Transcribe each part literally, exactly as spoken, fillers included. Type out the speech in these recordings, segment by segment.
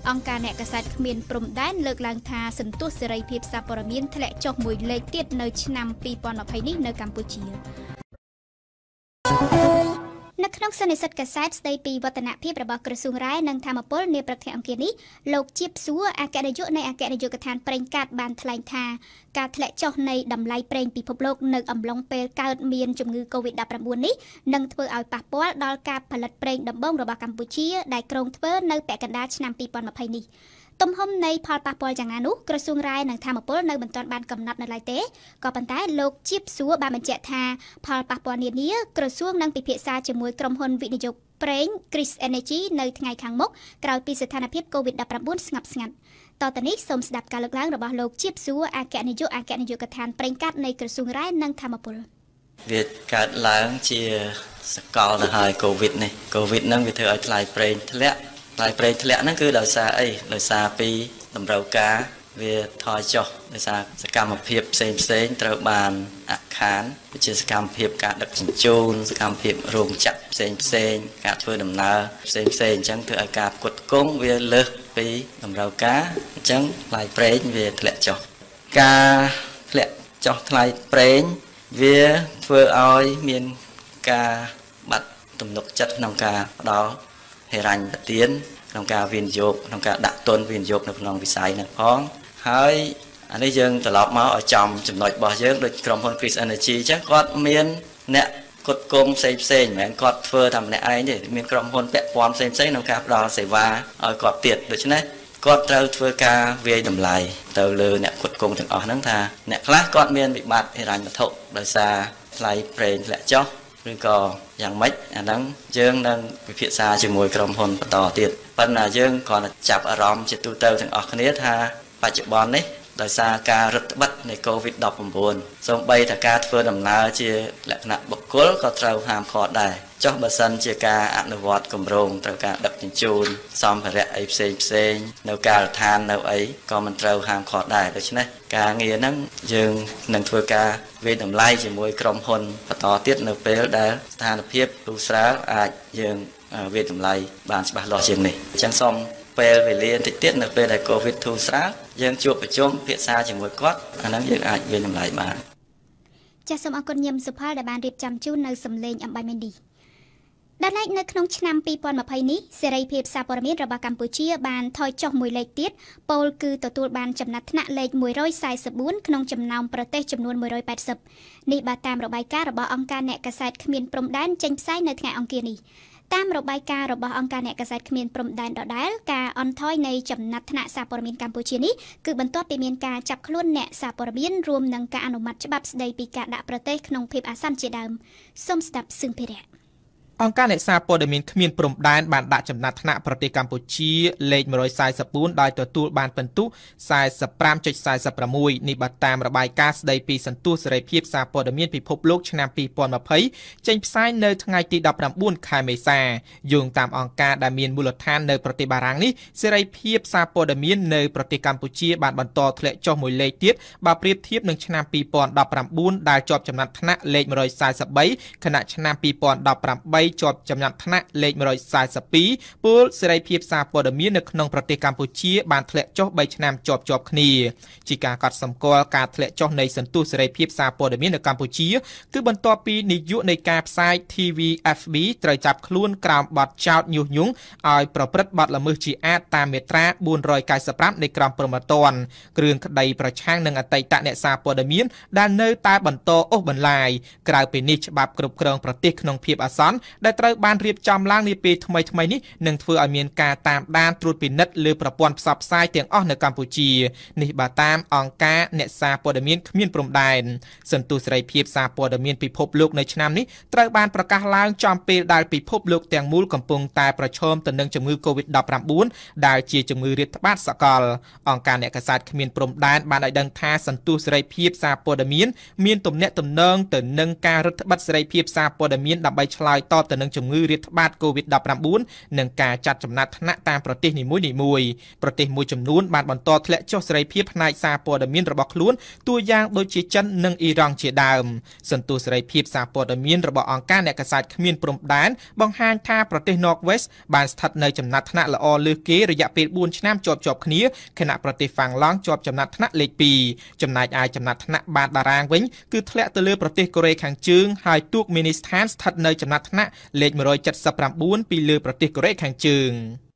អង្គការអ្នកកាសែតគ្មានព្រំដែនលើកឡើងថាសន្ទុះសេរីភាពសារព័ត៌មានធ្លាក់ចុះមួយលេខទៀតនៅឆ្នាំពីរពាន់ម្ភៃនេះនៅកម្ពុជានៅក្នុងសន្និសីទកាសែតស្ដីពីវឌ្ឍនភាពរបស់ក្រសួងរាយនិងធម្មពលនាព្រឹកថ្ងៃអង្គារនេះលោកជាបសួរអគ្គនាយកនៃអគ្គនាយកដ្ឋានប្រេងកាតបានថ្លែងថាការធ្លាក់ចុះនៃតម្លៃប្រេងពិភពលោកនៅអំឡុងពេលកើតមានជំងឺ កូវីដ ដប់ប្រាំបួន នេះនឹងធ្វើឲ្យប៉ះពាល់ដល់ការផលិតប្រេងដំបូងរបស់កម្ពុជាដែលក្រុងធ្វើនៅពាក់កណ្ដាលឆ្នាំពីរពាន់ម្ភៃនេះទំហំនៃផលប៉ះពាល់យ៉ាងណានោះក្រសួងរាយនិងធម្មពលនៅមិនទាន់បានកំណត់នៅឡើយទេក៏ប៉ុន្តែលោកជាបសួរបានបញ្ជាក់ថាផលប៉ះពាល់នានាក្រសួងនឹងពិភាក្សាជាមួយក្រុមហ៊ុនវិនិយោគប្រេង Kris Energy នៅថ្ងៃខាងមុខក្រោយពីស្ថានភាព កូវីដ ដប់ប្រាំបួន ស្ងប់ស្ងាត់តទៅនេះសូមស្ដាប់ការលើកឡើងរបស់លោកជាបសួរអគ្គនាយកអគ្គនាយកដ្ឋានប្រេងកាតនៃក្រសួងរាយនិងធម្មពលវាកើតឡើងជាសកលទៅហើយកូវីដនេះកូវីដហ្នឹងវាធ្វើឲ្យថ្លៃប្រេងធ្លាក់ថ្លៃប្រេងធ្លាក់ហ្នឹងគឺដោយសារអីដោយសារពីតម្រូវការវាថយចុះដោយសារសកម្មភាពផ្សេងផ្សេងត្រូវបានអាក់ខានដូចជាសកម្មភាពការដឹកជញ្ជូនសកម្មភាពរោងចក្រផ្សេងផ្សេងការធ្វើដំណើរផ្សេងផ្សេងអញ្ចឹងធ្វើឲ្យការផ្គត់ផ្គង់វាលើសពីតម្រូវការអញ្ចឹងថ្លៃប្រេងវាធ្លាក់ចុះការធ្លាក់ចុះថ្លៃប្រេងវាធ្វើឲ្យមានការបាត់ទំនុកចិត្តក្នុងការផ្ដល់ហិរញ្ញប្បទានក្នុងការវិនិយោគក្នុងការដាក់ទុនវិនិយោគនៅក្នុងវិស័យនេះផងហើយអានេះយើងត្រឡប់មកឲ្យចំចំណុចរបស់យើងដូចក្រុមហ៊ុន Kris Energy អញ្ចឹងគាត់មានអ្នកផ្គត់ផ្គង់ផ្សេងផ្សេងមិនមែនគាត់ធ្វើតែម្នាក់ឯងទេមានក្រុមហ៊ុនពាក់ព័ន្ធផ្សេងផ្សេងក្នុងការផ្ដល់សេវាឲ្យគាត់ទៀតដូច្នេះគាត់ត្រូវធ្វើការវាយតម្លៃទៅលើអ្នកផ្គត់ផ្គង់ទាំងអស់ហ្នឹងថាអ្នកខ្លះគាត់មានវិបត្តិហិរញ្ញវត្ថុដោយសារថ្លៃប្រេងធ្លាក់ចុះឬក៏យ៉ាងម៉េចអាហ្នឹងយើងនឹងពិភាក្សាជាមួយក្រុមហ៊ុនបន្តទៀតប៉ុន្តែយើងគ្រាន់តែចាប់អារម្មណ៍ជាទូទៅទាំងអស់គ្នាថាបច្ចុប្បន្ននេះដោយសារការរឹតបន្តឹងនៃ កូវីដ ដប់ប្រាំបួន សូម្បីតែការធ្វើដំណើរជាលក្ខណៈបុគ្គលក៏ត្រូវហាមឃាត់ដែរចុះបើសិនជាការអនុវត្តគម្រោងត្រូវការដឹកជញ្ជូនសម្ភារៈអីផ្សេងផ្សេងនៅការដ្ឋាននៅអីក៏មិនត្រូវហាមឃាត់ដែរដូច្នេះការងារហ្នឹងយើងនឹងធ្វើការវិនិយោគតម្លៃជាមួយក្រុមហ៊ុនបន្តទៀតនៅពេលដែលស្ថានភាពទូស្រាលអាចយើងវិនិយោគតម្លៃបានច្បាស់លាស់ជាងនេះអញ្ចឹងសូមពេលវេលាតិចទៀតនៅពេលដែលកូវីដធូរស្រាលយើងជួបប្រជុំពិភាក្សាជាមួយគាត់អាហ្នឹងយើងអាចវិនិយោគតម្លៃបានចាសសូមអរគុណញឹមសុផលដែលបានរៀបចំជូននៅសំឡេងអំបញ្ញនេះដែលឡែកនៅក្នុងឆ្នាំពីរពាន់ម្ភៃនេះសេរីភាពសារព័ត៌មានរបស់កម្ពុជាបានថយចុះមួយលេខទៀតពោលគឺទទួលបានចំណាត់ថ្នាក់លេខមួយរយសែនសិបបួនក្នុងចំណោមប្រទេសចំនួនមួយរយប៉ែតសិបនេះបាទតាមរបាយការណ៍របស់អង្គការអ្នកកាសែតគ្មានព្រំដែនចេញផ្សាយនៅថ្ងៃអង្គារនេះតាមរបាយការណ៍របស់អង្គការអ្នកកាសែតគ្មានព្រំដែនដដែលការអន់ថយនៃចំណាត់ថ្នាក់សារព័ត៌មានកម្ពុជានេះគឺបន្ទាប់ពីមានការចាប់ខ្លួនអ្នកសារព័ត៌មានរួមនឹងការអនុម័តច្បាប់ស្ដីពីការដាក់ប្រទេសក្នុងភាពអាសន្នជាដើមសូមស្ដាប់សឹងភិរៈអង្គការអ្នកសារព័ត៌មានគ្មានព្រំដែនបានដាក់ចំណាត់ថ្នាក់ប្រទេសកម្ពុជាលេខមួយរយសែនសិបបួនដោយទទួលបានពិន្ទុ សែនសិបប្រាំ ចុច សែនសិបប្រាំមួយ នេះបាទតាមរបាយការណ៍ស្ដីពីសន្ទុះសេរីភាពសារព័ត៌មានពិភពលោកឆ្នាំពីរពាន់ម្ភៃចេញផ្សាយនៅថ្ងៃទីដប់ប្រាំបួនខែមេសាយោងតាមអង្គការដែលមានមូលដ្ឋាននៅប្រទេសបារាំងនេះសេរីភាពសារព័ត៌មាននៅប្រទេសកម្ពុជាបានបន្តធ្លាក់ចុះមួយលេខទៀតបើប្រៀបធៀបនឹងឆ្នាំពីរពាន់ដប់ប្រាំបួនដែលជាប់ចំណាត់ថ្នាក់លេខមួយរយសែនសិបបីខណៈឆ្នាំពីរពាន់ដប់ប្រាំបីជាប់ចំណាត់ថ្នាក់លេខមួយរយសែនសិបពីរពលសេរីភាពសារព័ត៌មាននៅក្នុងប្រទេសកម្ពុជាបានធ្លាក់ចុះបីឆ្នាំជាប់ជាប់គ្នាជាការកត់សម្គាល់ការធ្លាក់ចុះនៃសន្ទុះសេរីភាពសារព័ត៌មាននៅកម្ពុជាគឺបន្ទាប់ពីនាយកនៃការផ្សាយ ធី វី អេហ្វ ប៊ី ត្រូវចាប់ខ្លួនក្រោមបទចោទញុះញង់ឲ្យប្រព្រឹត្តបទល្មើសជាអាតតាមមាត្រាបួនរយកាយសិបប្រាំនៃក្រមព្រហ្មទណ្ឌគ្រឿងក្តីប្រឆាំងនឹងអតីតអ្នកសារព័ត៌មានដែលនៅតែបន្តអូសបន្លាយក្រៅពីនេះច្បាប់គ្រប់គ្រងប្រទេសក្នុងភាពអាសន្នដែលត្រូវបានរៀបចំឡើងនាពេលថ្មីថ្មីនេះនឹងធ្វើឲ្យមានការតាមដានត្រួតពិនិត្យលើប្រព័ន្ធផ្សព្វផ្សាយទាំងអស់នៅកម្ពុជានេះបាទតាមអង្គការអ្នកសារព័ត៌មានគ្មានព្រំដែនសន្ទុះសេរីភាពសារព័ត៌មានពិភពលោកនៅឆ្នាំនេះត្រូវបានប្រកាសឡើងចំពេលដែលពិភពលោកទាំងមូលកំពុងតែប្រឈមទៅនឹងជំងឺ កូវីដ ដប់ប្រាំបួន ដែលជាជំងឺរាតត្បាតសកលអង្គការអ្នកកាសែតគ្មានព្រំដែនបានឲ្យដឹងថាសន្ទុះសេរីភាពសារព័ត៌មានមានទំនាក់ទំនងទៅនឹងការរឹតបន្តឹងសេរីភាពសារព័ត៌មានដើម្បីឆ្លើយតបប់ទៅនឹងជំងឺរាតត្បាត កូវីដ ដប់ប្រាំបួន និងការចាត់ចំណាត់ថ្នាក់តាមប្រទេសនីមួយៗប្រទេសមួយចំនួនបានបន្តធ្លាក់ចុះសេរីភាពផ្នែកសារព័ត៌មានរបស់ខ្លួនតួយ៉ាងដូចជាចិននិងអ៊ីរ៉ង់ជាដើមសន្ទុះសេរីភាពសារព័ត៌មានរបស់អង្គការអ្នកកាសែតគ្មានព្រំដែនបង្ហាញថាប្រទេស Northwest បានស្ថិតនៅចំណាត់ថ្នាក់ល្អលើសគេរយៈពេលបួនឆ្នាំជាប់ៗគ្នាខណៈប្រទេសហ្វាំងឡង់ជាប់ចំណាត់ថ្នាក់លេខពីរចំណែកឯចំណាត់ថ្នាក់បាតតារាងវិញគឺធ្លាក់ទៅលើប្រទេសកូរ៉េខាងជើងហើយទូកមីនីស្ថានស្ថិតនៅចំណាត់ថ្នាក់លេខមួយរយเจ็ดสิบเก้าពីលើប្រទេសកូរ៉េខាងជើង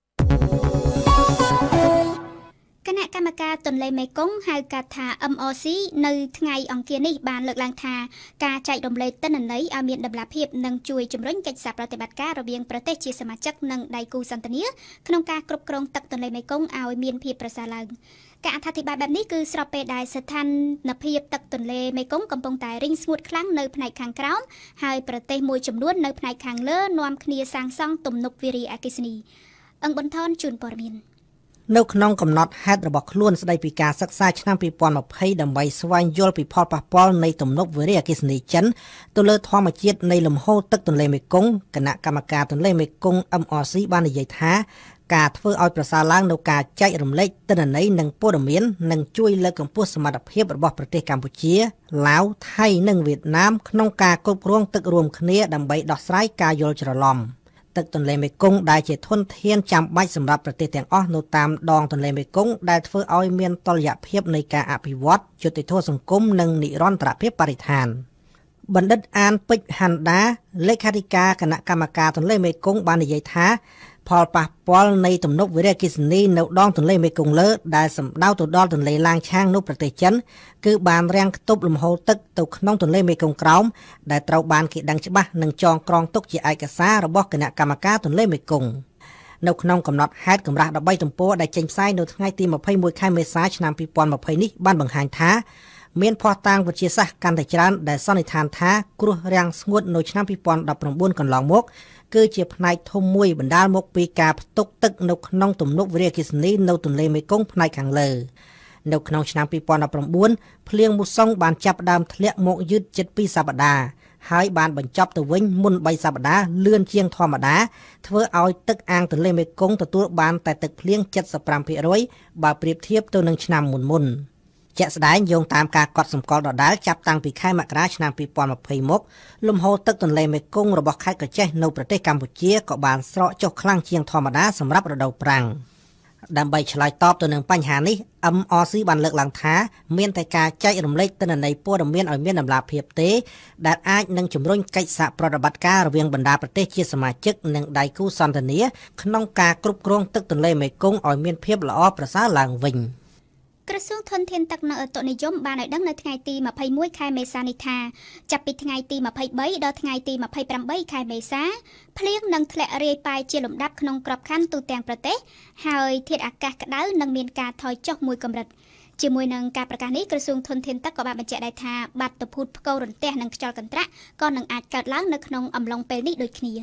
គណៈកម្មការទន្លេមេគង្គហៅកាត់ថា เอ็ม อาร์ ซี នៅថ្ងៃអង្គារនេះបានលើកឡើងថាការចែករំលែកទិន្នន័យឲ្យមានតម្លាភាពនិងជួយជំរុញកិច្ចសហប្រតិបត្តិការរវាងប្រទេសជាសមាជិកនិងដៃគូសន្ទនាក្នុងការគ្រប់គ្រងទឹកទន្លេមេគង្គឲ្យមានភាពប្រសើរឡើងការអធិប្បាយបែបនេះគឺស្របពេលដែលស្ថានភាពទឹកទន្លេមេគង្គកំពុងតែរីងស្ងួតខ្លាំងនៅផ្នែកខាងក្រោមហើយប្រទេសមួយចំនួននៅផ្នែកខាងលើនាំគ្នាសាងសង់ទំនប់វារីអគ្គិសនីអង្គបន្ថនជូនព័ត៌មាននៅក្នុងកំណត់ហេតុរបស់ខ្លួនស្ដីពីការសិក្សាឆ្នាំពីរពាន់ยี่สิบដើម្បីស្វែងយល់ពីផលប៉ះពាល់នៃទំនប់វារីអគ្គិសនីចិនទៅលើធម្មជាតិនៃលំហូរទឹកទន្លេមេគង្គគណៈកម្មការទន្លេមេគង្គ เอ็ม อาร์ ซี បាននិយាយថាការធ្វើឲ្យប្រសើរឡើងនៅការចែករំលែកទិន្នន័យនិងព័ត៌មាននឹងជួយលើកកម្ពស់សមត្ថភាពរបស់ប្រទេសកម្ពុជាឡាវថៃនិងវៀតណាមក្នុងការគ្រប់គ្រងទឹករួមគ្នាដើម្បីដោះស្រាយការយល់ច្រឡំទឹកទន្លេមេគង្គដែលជាធនធានចាំបាច់សម្រាប់ប្រទេសទាំងអស់នៅតាមដងទន្លេមេគង្គដែលធ្វើឲ្យមានតុល្យភាពនៃការអភិវឌ្ឍយុត្តិធម៌សង្គមនិងនិរន្តរភាពបរិស្ថានបណ្ឌិតអានពេជ្រហណ្ដាលេខាធិការគណៈកម្មការទន្លេមេគង្គបាននិយាយថាផលប៉ះពាល់នៃទំនប់វារីអគ្គិសនីនៅដងទន្លេមេគង្គលើដែលសម្ដៅទៅដល់ទន្លេឡាងឆាងនៅប្រទេសចិនគឺបានរាំងខ្ទប់លំហូរទឹកទៅក្នុងទន្លេមេគង្គក្រោមដែលត្រូវបានគេដឹងច្បាស់និងចងក្រងទុកជាឯកសាររបស់គណៈកម្មការទន្លេមេគង្គនៅក្នុងកំណត់ហេតុកម្រាស់13ទំព័រដែលចេញផ្សាយនៅថ្ងៃទីยี่สิบเอ็ดខែមេសាឆ្នាំពីរពាន់ยี่สิบនេះបានបង្ហាញថាមានភស្តុតាងវិទ្យាសាស្ត្រកាន់តែច្រើនដែលសន្និដ្ឋានថាគ្រោះរាំងស្ងួតនៅឆ្នាំពីរពាន់ដប់ប្រាំបួនកន្លងមកគឺជាផ្នែកធំមួយបណ្ដាលមកពីការផ្ទុកទឹកនៅក្នុងទំនប់វារីអគ្គិសនីនៅទន្លេមេគង្គផ្នែកខាងលើនៅក្នុងឆ្នាំពីរពាន់ដប់ប្រាំបួនភ្លៀងមូសុងបានចាប់ផ្ដើមធ្លាក់មកយឺតជិតពីរសប្ដាហ៍ហើយបានបញ្ចប់ទៅវិញមុនបីសប្ដាហ៍លឿនជាងធម្មតាធ្វើឲ្យទឹកអាងទន្លេមេគង្គទទួលបានតែទឹកភ្លៀង เจ็ดสิบห้าเปอร์เซ็นต์ បើប្រៀបធៀបទៅនឹងឆ្នាំមុនមុនជាក់ស្ដែងយោងតាមការកត់សម្គាល់ដដែលចាប់តាំងពីខែមករាឆ្នាំពីរពាន់ยี่สิบមកលំហូរទឹកទន្លេមេគង្គរបស់ខេត្តកោះចេះនៅប្រទេសកម្ពុជាក៏បានស្រកចុះខ្លាំងជាងធម្មតាសម្រាប់រដូវប្រាំងដើម្បីឆ្លើយតបទៅនឹងបញ្ហានេះ เอ็ม อาร์ ซี បានលើកឡើងថាមានតែការចែករំលែកទិន្នន័យព័ត៌មានឲ្យមានតម្លាភាពទេដែលអាចនឹងជំរុញកិច្ចសហប្រតិបត្តិការរវាងបណ្ដាប្រទេសជាសមាជិកនិងដៃគូសន្ទនាក្នុងការគ្រប់គ្រងទឹកទន្លេមេគង្គឲ្យមានភាពល្អប្រសើរឡើងវិញក្រសួងធនធានទឹកនិងឧតុនិយមបានឲ្យដឹងនៅថ្ងៃទីยี่สิบเอ็ดខែមេសានេះថាចាប់ពីថ្ងៃទីยี่สิบสามដល់ថ្ងៃទីยี่สิบแปดខែមេសាភ្លៀងនឹងធ្លាក់រាយប៉ាយជាលំដាប់ក្នុងក្របខ័ណ្ឌទូទាំងប្រទេសហើយធាតុអាកាសក្តៅនឹងមានការថយចុះមួយកម្រិតជាមួយនឹងការប្រកាសនេះក្រសួងធនធានទឹកក៏បានបញ្ជាក់ដែរថាបាតុភូតផ្គររន្ទះនិងខ្យល់កន្ត្រាក់ក៏នឹងអាចកើតឡើងនៅក្នុងអំឡុងពេលនេះដូចគ្នា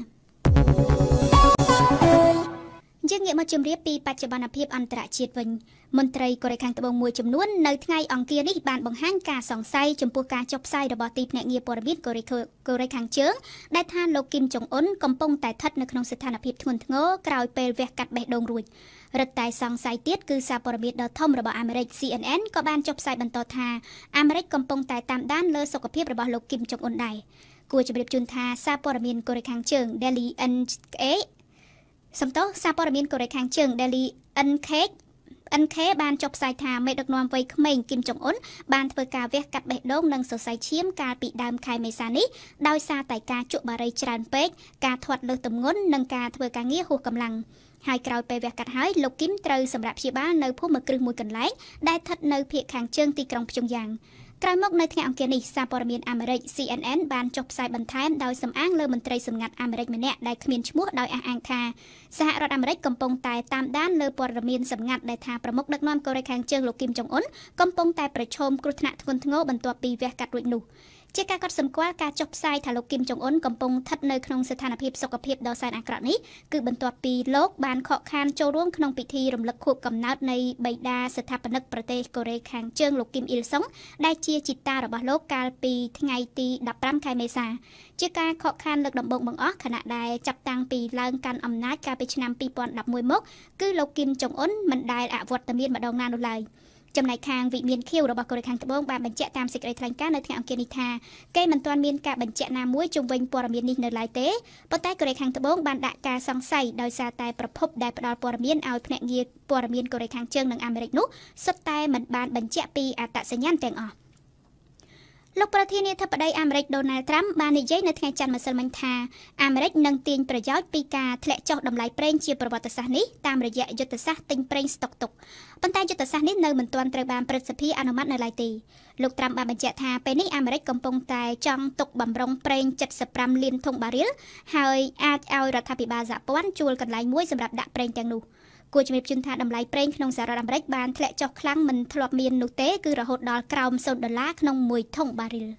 យើងងាកមកជម្រាបពីបច្ចុប្បន្នភាពអន្តរជាតិវិញមន្ត្រីកូរ៉េខាងត្បូងមួយចំនួននៅថ្ងៃអង្គារនេះបានបង្ហាញការសង្ស័យចំពោះការចុះផ្សាយរបស់ទីភ្នាក់ងារព័ត៌មានកូរ៉េកូរ៉េខាងជើងដែលថាលោកគីមចុងអ៊ុនកំពុងតែស្ថិតនៅក្នុងស្ថានភាពធ្ងន់ធ្ងរក្រោយពេលវះកាត់បេះដូងរួចរឹតតែសង្ស័យទៀតគឺសារព័ត៌មានដ៏ធំរបស់អាមេរិក ซี เอ็น เอ็น ក៏បានចុះផ្សាយបន្តថាអាមេរិកកំពុងតែតាមដានលើសុខភាពរបស់លោកគីមចុងអ៊ុនដែរគួរជម្រាបជូនថាសារព័ត៌មានកូរ៉េខាងជើង Daily เอ็น เค សំទោសសារព័ត៌មានកូរ៉េខាងជើង Daily เอ็น เค เอ็น เค បានចុះផ្សាយថាមេដឹកនាំវ័យក្មេងគីមចុងអ៊ុនបានធ្វើការវះកាត់បេះដូងនិងសរសៃឈាមកាលពីដើមខែមេសានេះដោយសារតែការជក់បារីច្រើនពេកការធាត់លើសទម្ងន់និងការធ្វើការងារហួសកម្លាំងហើយក្រោយពេលវះកាត់ហើយលោកគីមត្រូវសម្រាប់ព្យាបាលនៅភូមិគ្រឹះមួយកន្លែងដែលស្ថិតនៅភាគខាងជើងទីក្រុងព្យុងយ៉ាងក្រោយមកនៅថ្ងៃអង្គារនេះសារព័ត៌មានអាមេរិក ซี เอ็น เอ็น បានចុះផ្សាយបន្ថែមដោយសំអាងលើមន្ត្រីសម្ងាត់អាមេរិកម្នាក់ដែលគ្មានឈ្មោះដោយអះអាងថាសហរដ្ឋអាមេរិកកំពុងតែតាមដានលើព័ត៌មានសម្ងាត់ដែលថាប្រមុខដឹកនាំកូរ៉េខាងជើងលោកគីមចុងអ៊ុនកំពុងតែប្រឈមគ្រោះថ្នាក់ធ្ងន់ធ្ងរបន្ទាប់ពីវះកាត់រួចនោះជាការកត់សម្គាល់ការចុះផ្សាយថាលោកគីមចុងអ៊ុនកំពុងស្ថិតនៅក្នុងស្ថានភាពសុខភាពដ៏សែនអាក្រក់នេះគឺបន្ទាប់ពីលោកបានខកខានចូលរួមក្នុងពិធីរំលឹកខួបកំណើតនៃបិតាស្ថាបនិកប្រទេសកូរ៉េខាងជើងលោកគីមអ៊ីលសុងដែលជាជីតារបស់លោកកាលពីថ្ងៃទីដប់ប្រាំខែមេសាជាការខកខានលើកដំបូងបង្អស់ខណៈដែលចាប់តាំងពីឡើងកាន់អំណាចកាលពីឆ្នាំពីរពាន់ដប់មួយមកគឺលោកគីមចុងអ៊ុនមិនដែលអវត្តមានម្ដងណានោះឡើយចំណែកខាងវិមានខៀវរបស់កូរ៉េខាងត្បូងបានបញ្ជាក់តាមសេចក្តីថ្លែងការណ៍នៅថ្ងៃអង្គារនេះថាគេមិនទាន់មានការបញ្ជាក់ណាមួយជុំវិញព័ត៌មាននេះនៅឡើយទេប៉ុន្តែកូរ៉េខាងត្បូងបានដាក់ការសង្ស័យដោយសារតែប្រភពដែលផ្ដល់ព័ត៌មានឲ្យភ្នាក់ងារព័ត៌មានកូរ៉េខាងជើងនិងអាមេរិកនោះសុទ្ធតែមិនបានបញ្ជាក់ពីអត្តសញ្ញាណទាំងអស់លោកប្រធានាធិបតីអាមេរិកដូណាល់ត្រាំបាននិយាយនៅថ្ងៃច័ន្ទម្សិលមិញថាអាមេរិកនឹងទាញប្រយោជន៍ពីការធ្លាក់ចុះតម្លៃប្រេងជាប្រវត្តិសាស្ត្រនេះតាមរយៈយុទ្ធសាស្ត្រទិញប្រេងស្តុកទុកប៉ុន្តែយុទ្ធសាស្ត្រនេះនៅមិនទាន់ត្រូវបានព្រឹទ្ធសភាអនុម័តនៅឡើយទេលោកត្រាំបានបញ្ជាក់ថាពេលនេះអាមេរិកកំពុងតែចង់ទុកបំរុងប្រេងเจ็ดสิบห้าលានធុងបារៀលហើយអាចឲ្យរដ្ឋាភិបាលសហព័ន្ធជួលកន្លែងមួយសម្រាប់ដាក់ប្រេងទាំងនោះគួរជំរាបជូនថាតម្លៃប្រេងក្នុងសហរដ្ឋអាមេរិកបានធ្លាក់ចុះខ្លាំងមិនធ្លាប់មាននោះទេគឺរហូតដល់ក្រោមศูนย์ដុល្លារក្នុងមួយធុងបារៀល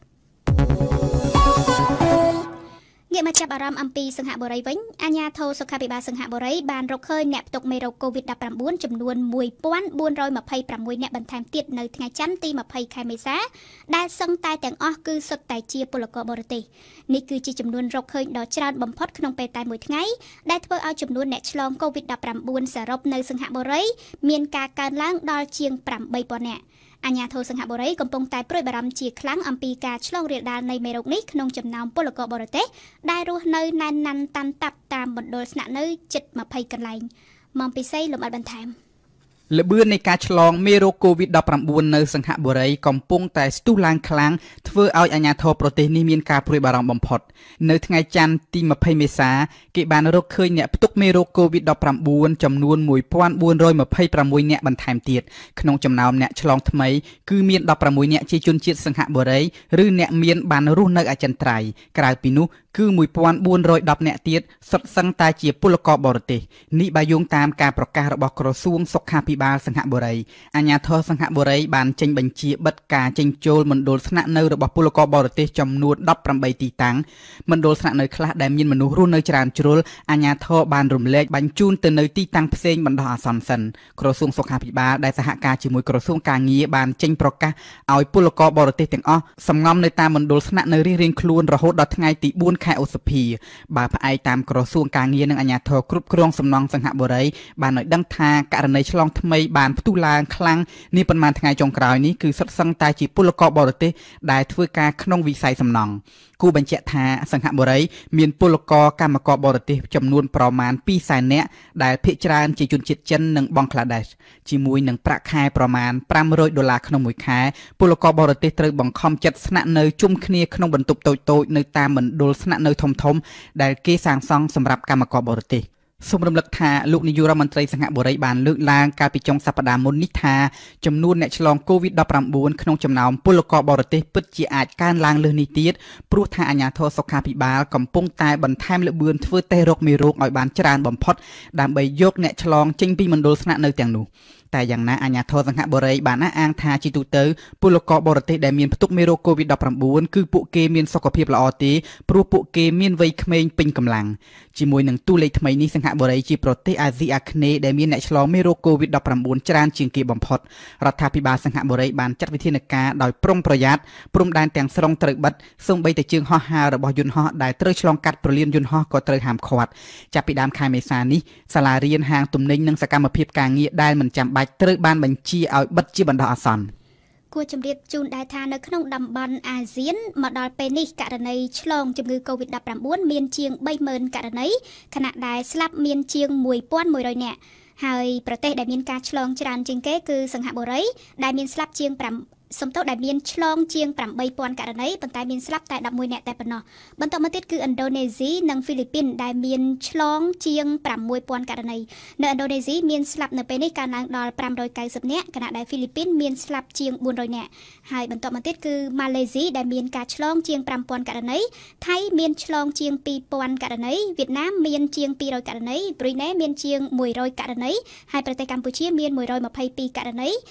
ងាកមកចាប់អារម្មណ៍អំពីសង្ហបុរីវិញអាជ្ញាធរសុខាភិបាលសង្ហបុរីបានរកឃើញអ្នកផ្ទុកមេរោគ COVID ដប់ប្រាំបួន ចំនួនមួយពាន់បួនរយម្ភៃប្រាំមួយអ្នកបន្ថែមទៀតនៅថ្ងៃច័ន្ទទីម្ភៃខែមេសាដែលសឹងតែទាំងអស់គឺសុទ្ធតែជាពលករបរទេសនេះគឺជាចំនួនរកឃើញដ៏ច្រើនបំផុតក្នុងពេលតែមួយថ្ងៃដែលធ្វើឲ្យចំនួនអ្នកឆ្លង COVID ដប់ប្រាំបួន សរុបនៅសង្ហបុរីមានការកើនឡើងដល់ជាងប្រាំបីពាន់នាក់អាជ្ញាធរសង្ហបុរីកំពុងតែព្រួយបារម្ភជាខ្លាំងអំពីការឆ្លងរាលដាលនៃមេរោគនេះក្នុងចំណោមពលករបរទេសដែលរស់នៅណែនណាន់តាន់តាប់តាមមណ្ឌលស្នាក់នៅជិតម្ភៃកន្លែងមកពិសេសលំអិតបន្ថែមលបឿននៃការឆ្លងមេរោគ COVID ដប់ប្រាំបួន នៅសង្ហបុរីកំពុងតែស្ទុះឡើងខ្លាំងធ្វើឲ្យអាជ្ញាធរប្រទេសនេះមានការព្រួយបារម្ភបំផុតនៅថ្ងៃច័ន្ទទីម្ភៃមេសាគេបានរកឃើញអ្នកផ្ទុកមេរោគ COVID ដប់ប្រាំបួន ចំនួនមួយពាន់បួនរយម្ភៃប្រាំមួយអ្នកបន្ថែមទៀតក្នុងចំណោមអ្នកឆ្លងថ្មីគឺមានដប់ប្រាំមួយអ្នកជាជនជាតិសង្ហបុរីឬអ្នកមានបានរស់នៅអចិន្ត្រៃយ៍ក្រៅពីនោះគឺមួយពាន់បួនរយដប់អ្នកទៀតសុទ្ធសឹងតែជាពលករបរទេសនេះបើយោងតាមការប្រកាសរបស់ក្រសួងសុខាភិបាលសង្ហបុរីអាជ្ញាធរសង្ហបុរីបានចេញបញ្ជាបិទការចេញចូលមណ្ឌលស្នាក់នៅរបស់ពលករបរទេសចំនួនដប់ប្រាំបីទីតាំងមណ្ឌលស្នាក់នៅខ្លះដែលមានមនុស្សរស់នៅច្រើនជ្រុលអាជ្ញាធរបានរំលែកបញ្ជូនទៅនៅទីតាំងផ្សេងបណ្ដោះអាសន្នសិនក្រសួងសុខាភិបាលដែលសហការជាមួយក្រសួងការងារបានចេញប្រកាសឲ្យពលករបរទេសទាំងអស់សំងំនៅតាមមណ្ឌលស្នាក់នៅរៀងៗខ្លួនរហូតដល់ថ្ងៃទីបួនខែឧសភាបើផ្អែកតាមក្រសួងការងារនិងអាជ្ញាធរគ្រប់គ្រងសំណង់សង្ហបុរីបានឲ្យដឹងថាករណីឆ្លងថ្មីបានផ្ទុះឡើងខ្លាំងនេះប៉ុន្មានថ្ងៃចុងក្រោយនេះគឺសុទ្ធសឹងតែជាពលករបរទេសដែលធ្វើការក្នុងវិស័យសំណង់គូបញ្ជាក់ថាសង្ហបុរីមានពលករកម្មករបរទេសចំនួនប្រមាណពីរសែននាក់ដែលភាគច្រើនជាជនជាតិចិននិងបង់ក្លាដេសជាមួយនឹងប្រាក់ខែប្រមាណប្រាំរយដុល្លារក្នុងមួយខែពលករបរទេសត្រូវបង្ខំចិត្តស្នាក់នៅជុំគ្នាក្នុងបន្ទប់តូចៗនៅតាមមណ្ឌលស្នាក់នៅធំៗដែលគេសាងសង់សម្រាប់កម្មករបរទេសសូមរំលឹកថាលោកនាយករដ្ឋមន្ត្រីសង្ហបុរីបានលើកឡើងកាលពីចុងសប្តាហ៍មុននេះថាចំនួនអ្នកឆ្លង COVID ដប់ប្រាំបួន ក្នុងចំណោមពលករបរទេសពិតជាអាចកើនឡើងលើសនេះទៀតព្រោះថាអាជ្ញាធរសុខាភិបាលកំពុងតែបន្ថែមល្បឿនធ្វើតេស្តរកមេរោគឲ្យបានច្រើនបំផុតដើម្បីយកអ្នកឆ្លងចេញពីមណ្ឌលស្នាក់នៅទាំងនោះតែយ៉ាងណាអាជ្ញាធរសង្ហបុរីបានអះអាងថាជាទូទៅពលករបរទេសដែលមានផ្ទុកមេរោគ COVID ដប់ប្រាំបួន គឺពួកគេមានសុខភាពល្អទេព្រោះពួកគេមានវ័យក្មេងពេញកម្លាំងជាមួយនឹងតួលេខថ្មីនេះសង្ហបុរីជាប្រទេសអាស៊ីអាគ្នេយ៍ដែលមានអ្នកឆ្លងមេរោគ COVID ដប់ប្រាំបួន ច្រើនជាងគេបំផុតរដ្ឋាភិបាលសង្ហបុរីបានចាត់វិធានការដោយប្រុងប្រយ័ត្នព្រំដែនទាំងស្រុងត្រូវបិទសូម្បីតែជើងហោះហើររបស់យន្តហោះដែលត្រូវឆ្លងកាត់ព្រលានយន្តហោះក៏ត្រូវហាមឃាត់ចាប់ពីដើមខែមេសានេះសាលារៀនហាងទំនិញនិងសកម្មភាពការងារដែលមិនចាំបាច់ត្រូវបានបញ្ជាឲ្យបិទជាបណ្ដោះអាសន្នគួរជម្រាបជូនដែរថានៅក្នុងតំបន់អាស៊ានមកដល់ពេលនេះករណីឆ្លងជំងឺ COVID ដប់ប្រាំបួន មានជាង បីម៉ឺន ករណីខណៈដែលស្លាប់មានជាង មួយពាន់មួយរយ នាក់ហើយប្រទេសដែលមានការឆ្លងច្រើនជាងគេគឺសង្ហបុរីដែលមានស្លាប់ជាងសំទោសដែលមានឆ្លងជាង ប្រាំបីពាន់ ករណីប៉ុន្តែមានស្លាប់តែដប់មួយនាក់តែប៉ុណ្ណោះបន្តមកទៀតគឺឥណ្ឌូនេស៊ីនិងហ្វីលីពីនដែលមានឆ្លងជាង ប្រាំមួយពាន់ ករណីនៅឥណ្ឌូនេស៊ីមានស្លាប់នៅពេលនេះកើនឡើងដល់ ប្រាំរយកៅសិប នាក់ខណៈដែលហ្វីលីពីនមានស្លាប់ជាង បួនរយ នាក់ហើយបន្តមកទៀតគឺម៉ាឡេស៊ីដែលមានការឆ្លងជាង ប្រាំពាន់ ករណីថៃមានឆ្លងជាង ពីរពាន់ ករណីវៀតណាមមានជាង ពីររយ ករណីប្រ៊ុយណេមានជាង មួយរយ ករណីហើយប្រទេសកម្ពុជាមាន មួយរយម្ភៃពីរ ករណី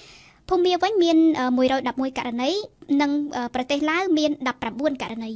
ភូមាវិញមានមួយរយដប់មួយករណីនិងប្រទេសឡាវមានដប់ប្រាំបួនករណី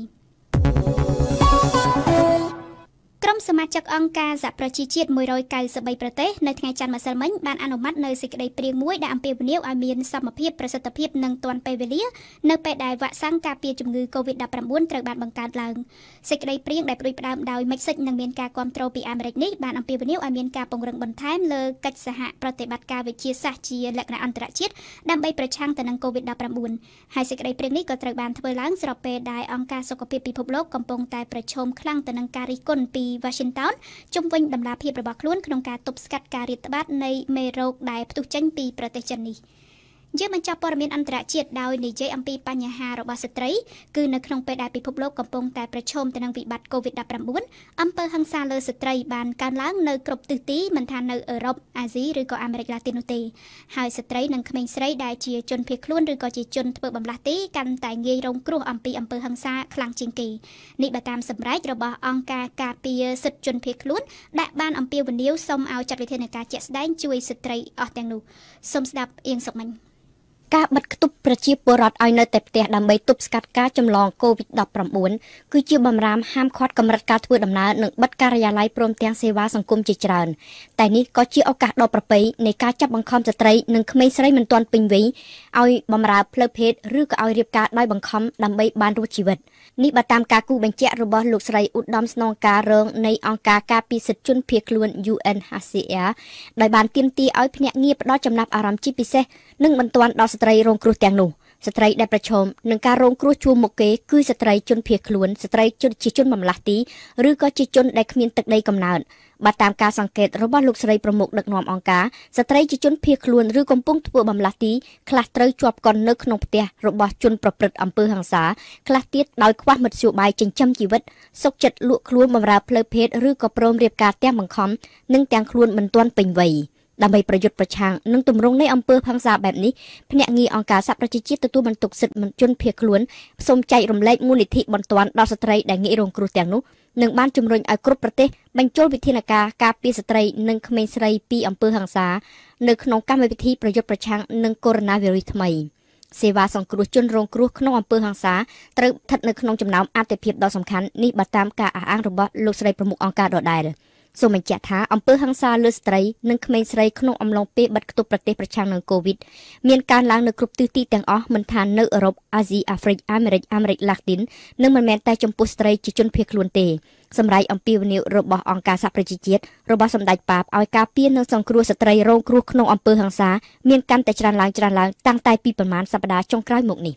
ក្រុមសមាជិកអង្គការសហប្រជាជាតិមួយរយកៅសិបបីប្រទេសនៅថ្ងៃច័ន្ទម្សិលមិញបានអនុម័តនៅសេចក្តីព្រាងមួយដែលអំពាវនាវឲ្យមានសមភាពប្រសិទ្ធភាពនិងទាន់ពេលវេលានៅពេលដែលវ៉ាក់សាំងការពារជំងឺ កូវីដ ដប់ប្រាំបួន ត្រូវបានបង្កើតឡើងសេចក្តីព្រាងដែលផ្ដួចផ្ដើមដោយមិចសិចនិងមានការគាំទ្រពីអាមេរិកនេះបានអំពាវនាវឲ្យមានការពង្រឹងបន្ថែមលើកិច្ចសហប្រតិបត្តិការវិទ្យាសាស្ត្រជាលក្ខណៈអន្តរជាតិដើម្បីប្រឆាំងទៅនឹង កូវីដ ដប់ប្រាំបួន ហើយសេចក្តីព្រាងនេះក៏ត្រូវបានធ្វើឡើងស្របពេលដែលអង្គការសុខភាពពិភពលោកកំពុងតែប្រឈមខ្លាំងទៅនឹងការរិះគន់ពី Washingtonជុំវិញដំណាភាពរបស់ខ្លួនក្នុងការទប់ស្កាត់ការរាតត្បាតនៃមេរោគដែលផ្ទុះចេញពីប្រទេសចិននេះយើងបញ្ចប់ព័ត៌មានអន្តរជាតិដោយនិយាយអំពីបញ្ហារបស់ស្ត្រីគឺនៅក្នុងពេលដែលពិភពលោកកំពុងតែប្រឈមទៅនឹងវិបត្តិ កូវីដ ដប់ប្រាំបួន អំពើហិង្សាលើស្ត្រីបានកើនឡើងនៅគ្រប់ទិសទីមិនថានៅអឺរ៉ុបអាស៊ីឬក៏អាមេរិកឡាទីននោះទេហើយស្ត្រីនិងក្មេងស្រីដែលជាជនភៀសខ្លួនឬក៏ជាជនធ្វើបម្លាស់ទីកាន់តែងាយរងគ្រោះអំពីអំពើហិង្សាខ្លាំងជាងគេនេះបើតាមសម្រេចរបស់អង្គការការពារសិទ្ធិជនភៀសខ្លួនដែលបានអំពាវនាវសូមឲ្យចាត់វិធានការជាក់ស្ដែងជួយស្ត្រីអស់ទាំងនោះសូមស្ដាប់អៀងសុកមិញការបិទគប់ប្រជាពលរដ្ឋឲ្យនៅតែផ្ទះដើម្បីទប់ស្កាត់ការចម្លង កូវីដ ដប់ប្រាំបួន គឺជាបម្រាមហាមឃាត់កម្រិតការធ្វើដំណើរនិងបិទការិយាល័យព្រមទាំងសេវាសង្គមជាច្រើនតែនេះក៏ជាឱកាសដ៏ប្រពៃនៃការចាប់បង្ខំស្ត្រីនិងក្មេងស្រីមិនទាន់ពេញវ័យឲ្យបម្រើផ្លូវភេទឬក៏ឲ្យរៀបការដោយបង្ខំដើម្បីបានរស់ជីវិតនេះបើតាមការគូបញ្ជាក់របស់លោកស្រីឧត្តមស្នងការរងនៃអង្គការការពារសិទ្ធិជនភៀសខ្លួន យូ អេន ហា ស៊ី អារ ដោយបានទាមទារឲ្យភ្នាក់ងារផ្ដល់ចំណាប់អារម្មណ៍ជាពិសេសនិងមិនទាន់ដល់ស្ត្រីរងគ្រោះទាំងនោះស្ត្រីដែលប្រឈមនឹងការរងគ្រោះជួរមុខគេគឺស្ត្រីជនភៀសខ្លួនស្ត្រីជនជាជនបម្លាស់ទីឬក៏ជាជនដែលគ្មានទឹកដីកំណើតបើតាមការសង្កេតរបស់លោកស្រីប្រមុខដឹកនាំអង្គការស្ត្រីជាជនភៀសខ្លួនឬកំពុងធ្វើបម្លាស់ទីខ្លះត្រូវជាប់កន់នៅក្នុងផ្ទះរបស់ជនប្រព្រឹត្តអំពើហិង្សាខ្លះទៀតដោយខ្វះមធ្យោបាយចិញ្ចឹមជីវិតសុខចិត្តលក់ខ្លួនបម្រើផ្លូវភេទឬក៏ព្រមរៀបការទាំងបង្ខំនិងទាំងខ្លួនមិនទាន់ពេញវ័យដើម្បីប្រយុទ្ធប្រឆាំងនឹងទម្រង់នៃអំពើហិង្សាបែបនេះភ្នាក់ងារអង្គការសហប្រជាជាតិទទួលបន្ទុកសិទ្ធិជនភៀសខ្លួនសូមចែករំលែកមូលនិធិបន្ទាន់ដល់ស្ត្រីដែលងាយរងគ្រោះទាំងនោះនិងបានជំរុញឲ្យគ្រប់ប្រទេសបញ្ចូលវិធានការការពារស្ត្រីនិងក្មេងស្រីពីអំពើហិង្សានៅក្នុងកម្មវិធីប្រយុទ្ធប្រឆាំងនឹងកូវីដ ដប់ប្រាំបួន ថ្មីសេវាសង្គ្រោះជនរងគ្រោះក្នុងអំពើហិង្សាត្រូវស្ថិតនៅក្នុងចំណោមអាទិភាពដ៏សំខាន់នេះបើតាមការអះអាងរបស់លោកស្រីប្រមុខអង្គការដដែលសូមបញ្ជាក់ថាអំពើហិង្សាលើស្ត្រីនិងក្មេងស្រីក្នុងអំឡុងពេលបិទគប់ប្រទេសប្រឆាំងនឹងកូវីដមានការឡើងនៅគ្រប់ទិសទីទាំងអស់មិនថានៅអឺរ៉ុបអាស៊ីអាហ្វ្រិកអាមេរិកអាមេរិកឡាទីននិងមិនមែនតែចំពោះស្ត្រីជាជនភៀសខ្លួនទេសម្រាប់អំពាវនាវរបស់អង្គការសហប្រជាជាតិរបស់សម្ដេចប៉ាបឲ្យការពារនិងសង្គ្រោះស្ត្រីរងគ្រោះក្នុងអំពើហិង្សាមានកាន់តែច្រើនឡើងច្រើនឡើងតាំងតែពីប្រមាណសប្តាហ៍ចុងក្រោយមកនេះ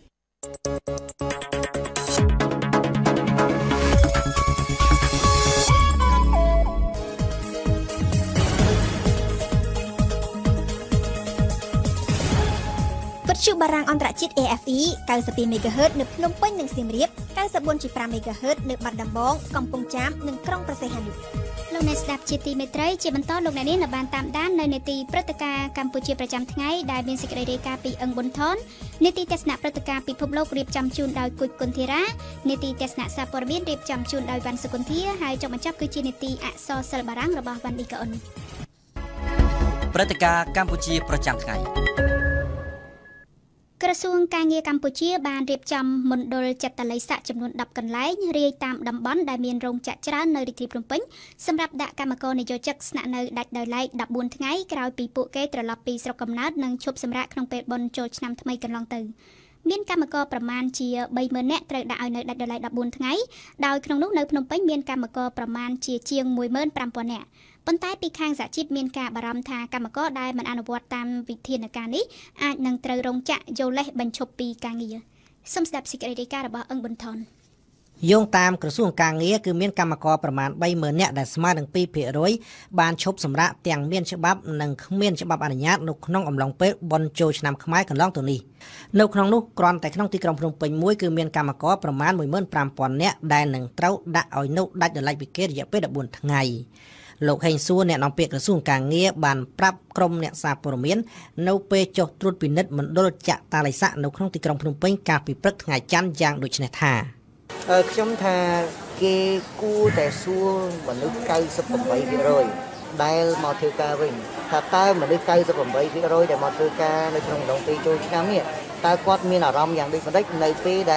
វិទ្យុបារាំងអន្តរជាតិ A F E កៅសិបពី មេហ្គាហឺត នៅភ្នំពេញនិងសៀមរាប កៅសិបបួនជាប្រាំ មេហ្គាហឺត នៅបាត់ដំបងកំពង់ចាមនិងក្រុងព្រះសីហនុលោកអ្នកស្ដាប់ជាទីមេត្រីជាបន្តលោកអ្នកនាងនៅបានតាមដាននៅនេតិព្រឹត្តិការណ៍កម្ពុជាប្រចាំថ្ងៃដែលមានសេចក្តីរាយការណ៍ពីអឹងប៊ុនថននេតិទស្សនៈព្រឹត្តិការណ៍ពិភពលោករៀបចំជូនដោយគុជគុនធីរ៉ានេតិទស្សនៈសារព័ត៌មានរៀបចំជូនដោយវ៉ាន់សុគន្ធាហើយចុងបញ្ចប់គឺជានេតិអក្សរសិល្ប៍បារាំងរបស់វ៉ាន់ឌីកាអ៊ុនព្រឹត្តិការណ៍កម្ពុជាប្រចាំថ្ងៃក្រសួងការងារកម្ពុជាបានរៀបចំមណ្ឌលចាត់តល័យស័កចំនួនដប់កន្លែងរាយតាមតំបន់ដែលមានរោងចក្រច្រើននៅរាជធានីភ្នំពេញសម្រាប់ដាក់កម្មករនិយោជិកស្នាក់នៅដាច់ដោយឡែកដប់បួនថ្ងៃក្រោយពីពួកគេត្រឡប់ពីស្រុកកំណើតនិងឈប់សម្រាកក្នុងពេលបុណ្យចូលឆ្នាំថ្មីកន្លងទៅមានកម្មករប្រមាណជា បីម៉ឺន នាក់ត្រូវដាក់ឲ្យនៅដាច់ដោយឡែកដប់បួនថ្ងៃដោយក្នុងនោះនៅភ្នំពេញមានកម្មករប្រមាណជាជាង មួយម៉ឺនប្រាំពាន់ នាក់ប៉ុន្តែពីខាងសហជីពមានការបារម្ភថាកម្មករដែលមិនអនុវត្តតាមវិធានការនេះអាចនឹងត្រូវរងចាក់យោលេសបញ្ឈប់ពីការងារសូមស្ដាប់សេចក្តីរាយការណ៍របស់អឹងប៊ុនថនយោងតាមក្រសួងការងារគឺមានកម្មករប្រមាណ បីម៉ឺន នាក់ដែលស្មើនឹង ពីរភាគរយ បានឈប់សម្រាកទាំងមានច្បាប់និងគ្មានច្បាប់អនុញ្ញាតនៅក្នុងអំឡុងពេលបុណ្យចូលឆ្នាំខ្មែរកន្លងទៅនេះនៅក្នុងនោះគ្រាន់តែក្នុងទីក្រុងភ្នំពេញមួយគឺមានកម្មករប្រមាណ មួយម៉ឺនប្រាំពាន់ នាក់ដែលនឹងត្រូវដាក់ឲ្យនៅដាច់ដោយឡែកពីគេរយៈពេលដប់បួនថ្ងៃលោកហេងសួរអ្នកនាំពាក្យក្រសួងការងារបានប្រាប់ក្រុមអ្នកសារព័ត៌មាននៅពេលចុះត្រួតពិនិត្យមណ្ឌលចាក់តាល័យស័កនៅក្នុងទីក្រុងភ្នំពេញកាលពីព្រឹកថ្ងៃច័ន្ទយ៉ាងដូចនេះថាអឺខ្ញុំថាគេគួរតែសួរមនុស្ស កៅសិបប្រាំបីភាគរយ អដែលមកធ្វើការវិញថាតើមនុស្ស 98% ដែលមកធ្វើការនៅក្នុងដងពេលចូលឆ្នាំនេះតើគាត់មានអារម្មណ៍យ៉ាងដូចម្ដេចនៅពេលដែល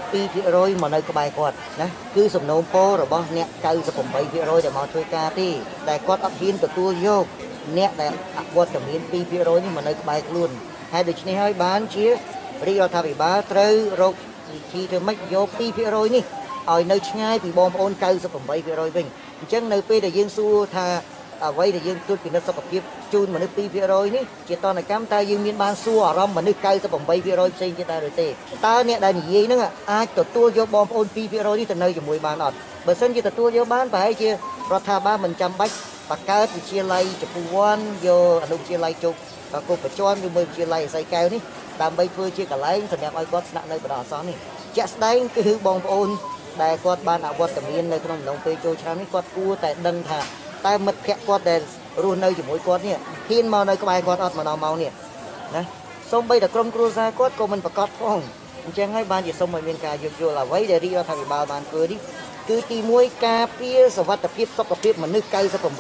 2% មកនៅក្បែរគាត់ណាគឺសំណូមពររបស់អ្នក 98% ដែលមកធ្វើការទេដែលគាត់អត់ហ៊ានទទួលយកអ្នកដែលអវត្តមាន 2% នេះមកនៅក្បែរខ្លួនហើយដូច្នេះហើយបានជារាជរដ្ឋាភិបាលត្រូវរកវិធីធ្វើម៉េចយក 2% នេះឲ្យនៅឆ្ងាយពីបងប្អូន 98% វិញអញ្ចឹងនៅពេលដែលយើងសួរថាអ្វីដែលយើងត្រួតពិនិត្យសុខភាពជូនមនុស្ស 2% នេះជាតនកម្មតើយើងមានបានសួរអារម្មណ៍មនុស្ស 98% ផ្សេងទៀតដែរឬទេតើអ្នកដែលនិយាយហ្នឹងអាចទទួលយកបងប្អូន 2% នេះទៅនៅជាមួយបានអត់បើសិនជាទទួលយកបានប្រហែលជារដ្ឋាភិបាលមិនចាំបាច់បង្កើតវិទ្យាល័យចំពោះវ័នយកអនុវិទ្យាល័យជោគកុបច្ចនឬមួយវិទ្យាល័យអស័យកែវនេះដើម្បីធ្វើជាកន្លែងសម្រាប់ឲ្យគាត់ស្នាក់នៅបណ្ដោះអាសន្ននេះជាក់ស្ដែងគឺបងប្អូនដែលគាត់បានអវត្តមាននៅក្នុងអំឡុងពេលចូលឆ្នាំនេះគាត់គួរតែដឹងថាតើមិត្តភក្តិគាត់ដែលរស់នៅជាមួយគាត់នេះហ៊ានមកនៅក្បែរគាត់អត់មកដល់ម៉ោងនេះណាសូម្បីតែក្រុមគ្រួសារគាត់ក៏មិនប្រកាសផងអញ្ចឹងហើយបានជាសូមឲ្យមានការយោគយល់អ្វីដែលរាជរដ្ឋាភិបាលបានធ្វើនេះគឺទីមួយការពារសុវត្ថិភាពសុខភាពមនុស្ស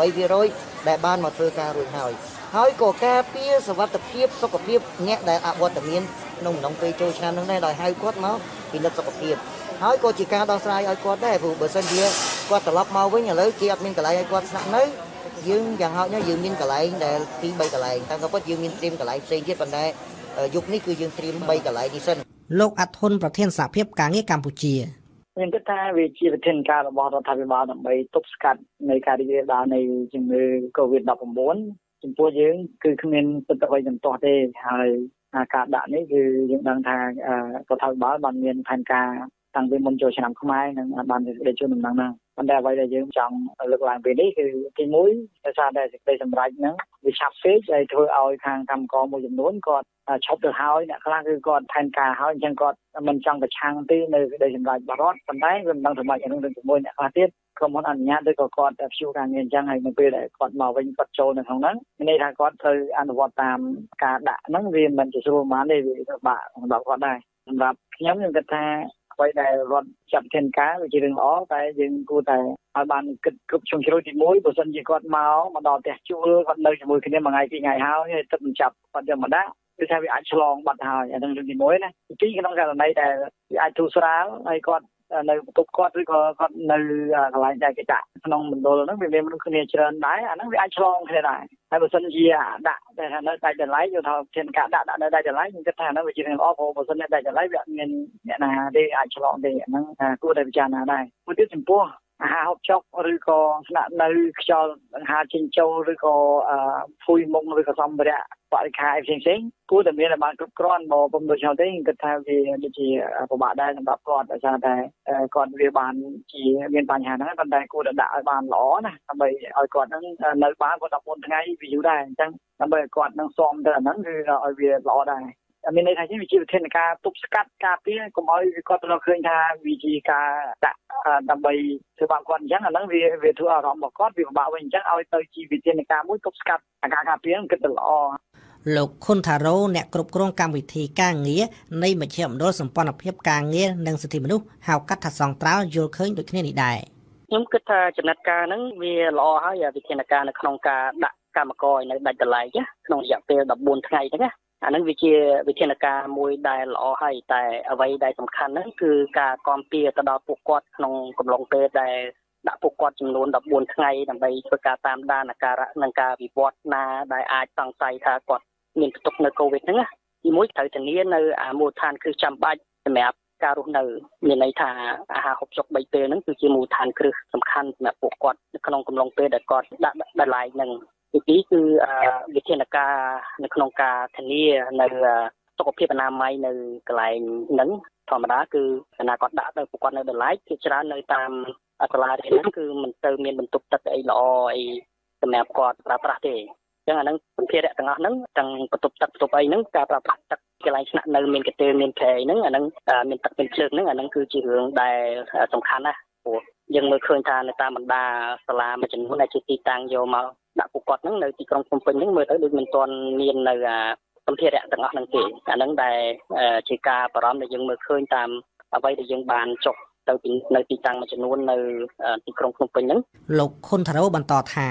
98% ដែលបានមកធ្វើការរួចហើយហើយក៏ការពារសុវត្ថិភាពសុខភាពអ្នកដែលអវត្តមានក្នុងអំឡុងពេលចូលឆ្នាំនោះដែរដោយហៅគាត់មកពិនិត្យសុខភាពហើយក៏ជាការដោះស្រាយឲ្យគាត់ដែរព្រោះបើសិនជាគាត់ត្រឡប់មកវិញឥឡូវគេអត់មានកន្លែងឲ្យគាត់ស្នាក់នៅយើងយ៉ាងហោចណាស់យើងមានកន្លែងដែលពីរបីកន្លែងតែក៏ពិតយើងមានត្រៀមកន្លែងផ្សេងទៀតប៉ុន្តែយុគនេះគឺយើងត្រៀមបីកន្លែងនេះសិនលោកអាត់ហ៊ុនប្រធានសហភាពការងារកម្ពុជាខ្ញុំគិតថាវាជាវិធានការរបស់រដ្ឋាភិបាលដើម្បីទប់ស្កាត់នៃការរីករាលដាលនៃជំងឺ កូវីដ ដប់ប្រាំបួន ចំពោះយើងគឺគ្មានទឹកអ្វីចំទាស់ទេហើយការដាក់នេះគឺយើងដឹងថារដ្ឋាភិបាលបានមានផែនការតាំងពីមុនចូលឆ្នាំខ្មែរនិងបានសេចក្តីជូនដំណឹងហ្នឹងប៉ុន្តែអ្វីដែលយើងចង់លើកឡើងពេលនេះគឺទីមួយដោយសារតែសេចក្តីសម្រេចហ្នឹងវាឆាប់ពេកហើយធ្វើឲ្យខាងកម្មករមួយចំនួនគាត់ឈប់ទៅហើយអ្នកខ្លះគឺគាត់ផែនការហើយអញ្ចឹងគាត់មិនចង់ប្រឆាំងទេនៅសេចក្តីសម្រេចរបស់រដ្ឋប៉ុន្តែវាមិនដឹងសម្រាប់យ៉ាងនឹងជាមួយអ្នកខ្លះទៀតក្រុមហ៊ុនអនុញ្ញាតឬក៏គាត់ព្យួរការងារអញ្ចឹងហើយនៅពេលដែលគាត់មកវិញគាត់ចូលនៅក្នុងហ្នឹងមានន័យថាគាត់ត្រូវអនុវត្តតាមការដាក់ហ្នឹងវាមិនជាស្រួលប៉ុន្មានទេវាពិបាកសម្រាប់គាត់ដែរសម្រាប់ខ្ញុំខ្ញុំគិតថាអ្វីដែលរដ្ឋចាត់វិធានការវាជារឿងល្អតែយើងគួរតែឲ្យបានគិតគ្រប់ជ្រុងជ្រោយទីមួយបើសិនជាគាត់មកមកដល់ផ្ទះជួលគាត់នៅជាមួយគ្នាមួយថ្ងៃពីរថ្ងៃហើយទឹកមិនចាប់គាត់យកមកដាក់គឺថាវាអាចឆ្លងបាត់ហើយអានឹងរឿងទីមួយណាទីពីរក្នុងករណីដែលវាអាចធូរស្រាលហើយគាត់នៅបន្ទប់គាត់ឬក៏គាត់នៅកន្លែងដែលគេដាក់ក្នុងមណ្ឌលហ្នឹងវាមានមនុស្សគ្នាច្រើនដែរអាហ្នឹងវាអាចឆ្លងគ្នាដែរហើយបើសិនជាដាក់តែថានៅដាច់ដライយកថាធានការដាក់ដាក់នៅដាច់ដライខ្ញុំគិតថាហ្នឹងវាជារឿងល្អព្រោះបើសិននៅដាច់ដライវាអត់មានអ្នកណាទេអាចឆ្លងទេអាហ្នឹងគួរតែពិចារណាដែរមួយទៀតចំពោះអាហារហូបចុកឬក៏ស្នាក់នៅខ្យល់អាហារចេញចូលឬក៏ភួយមុខឬក៏សម្ភារៈបរិក្ខារផ្សេងផ្សេងគួរតែមានឲ្យបានគ្រប់គ្រាន់បើពុំដូចនោះទេខ្ញុំគិតថាវាដូចជាពិបាកដែរសម្រាប់គាត់ដោយសារតែគាត់វាបានជាមានបញ្ហាហ្នឹងប៉ុន្តែគួរតែដាក់ឲ្យបានល្អណាដើម្បីឲ្យគាត់ហ្នឹងនៅបានគាត់ដប់បួនថ្ងៃវាយូរដែរអញ្ចឹងដើម្បីឲ្យគាត់នឹងស៊ាំទៅអាហ្នឹងគឺឲ្យវាល្អដែរមានន័យថាជាវិជាវិធានការទប់ស្កាត់ការពារកុំឲ្យគាត់ទៅឃើញថាវាជាការដាក់ដើម្បីធ្វើបាបគាត់អញ្ចឹងអាហ្នឹងវាវាធ្វើអារម្មណ៍របស់គាត់វាពិបាកវិញអញ្ចឹងឲ្យទៅជាវិធានការមួយទប់ស្កាត់ការការពារគិតទៅល្អលោកខុនថារ៉ូអ្នកគ្រប់គ្រងកម្មវិធីការងារនៃមជ្ឈមណ្ឌលសម្ព័ន្ធភាពការងារនិងសិទ្ធិមនុស្សហៅកាត់ថាសង្ត្រាល់យល់ឃើញដូចគ្នានេះដែរខ្ញុំគិតថាចំណាត់ការហ្នឹងវាល្អហើយវិធានការនៅក្នុងការដាក់កម្មករនៅដាច់ដライក្នុងរយៈពេលដប់បួនថ្ងៃហ្នឹងណាអានឹងវាជាវិធានការមួយដែលល្អហើយតែអ្វីដែលសំខាន់ហ្នឹងគឺការគាំពៀទៅដល់ពួកគាត់ក្នុងកំឡុងពេលដែលដាក់ពួកគាត់ចំនួនដប់បួនថ្ងៃដើម្បីធ្វើការតាមដានអាការៈនិងការវិវត្តណាដែលអាចសង្ស័យថាគាត់មានផ្ទុកនៅកូវីដហ្នឹងណាទីមួយត្រូវធានានៅអាមូលដ្ឋានគ្រឹះចាំបាច់សម្រាប់ការរស់នៅមានន័យថាអាហារហូបចុកបីពេលហ្នឹងគឺជាមូលដ្ឋានគ្រឹះសំខាន់សម្រាប់ពួកគាត់នៅក្នុងកំឡុងពេលដែលគាត់ដាក់ដライហ្នឹងទីពីរគឺវិធានការនៅក្នុងការធានានៅសុខភាពអនាម័យនៅកន្លែងហ្នឹងធម្មតាគឺគណៈគាត់ដាក់ទៅពួកគាត់នៅដライជាច្រើននៅតាមសាលារៀនហ្នឹងគឺមិនទៅមានបន្ទប់ទឹកអីល្អអីសម្រាប់គាត់ប្រើប្រាស់ទេអញ្ចឹងអាហ្នឹងសម្ភារៈទាំងអស់ហ្នឹងទាំងបន្ទប់ទឹកបន្ទប់អីហ្នឹងការប្រើប្រាស់ទឹកកន្លែងស្នាក់នៅមានកន្ទេលមានព្រៃហ្នឹងអាហ្នឹងមានទឹកមានភ្លើងហ្នឹងអាហ្នឹងគឺជារឿងដែលសំខាន់ណាស់ព្រោះយើងមើលឃើញថានៅតាមបណ្ដាសាលាមួយចំនួនដែលជាទីតាំងយកមកដាក់ពួកគាត់ហ្នឹងនៅទីក្រុងភ្នំពេញហ្នឹងមើលទៅដូចមិនទាន់មាននៅសម្ភារៈទាំងអស់ហ្នឹងទេអាហ្នឹងដែលជាការបារម្ភដែលយើងមើលឃើញតាមអ្វីដែលយើងបានចុះទៅនៅទីតាំងមួយចំនួននៅទីក្រុងភ្នំពេញហ្នឹងលោកខុនថារ៉ូបន្តថា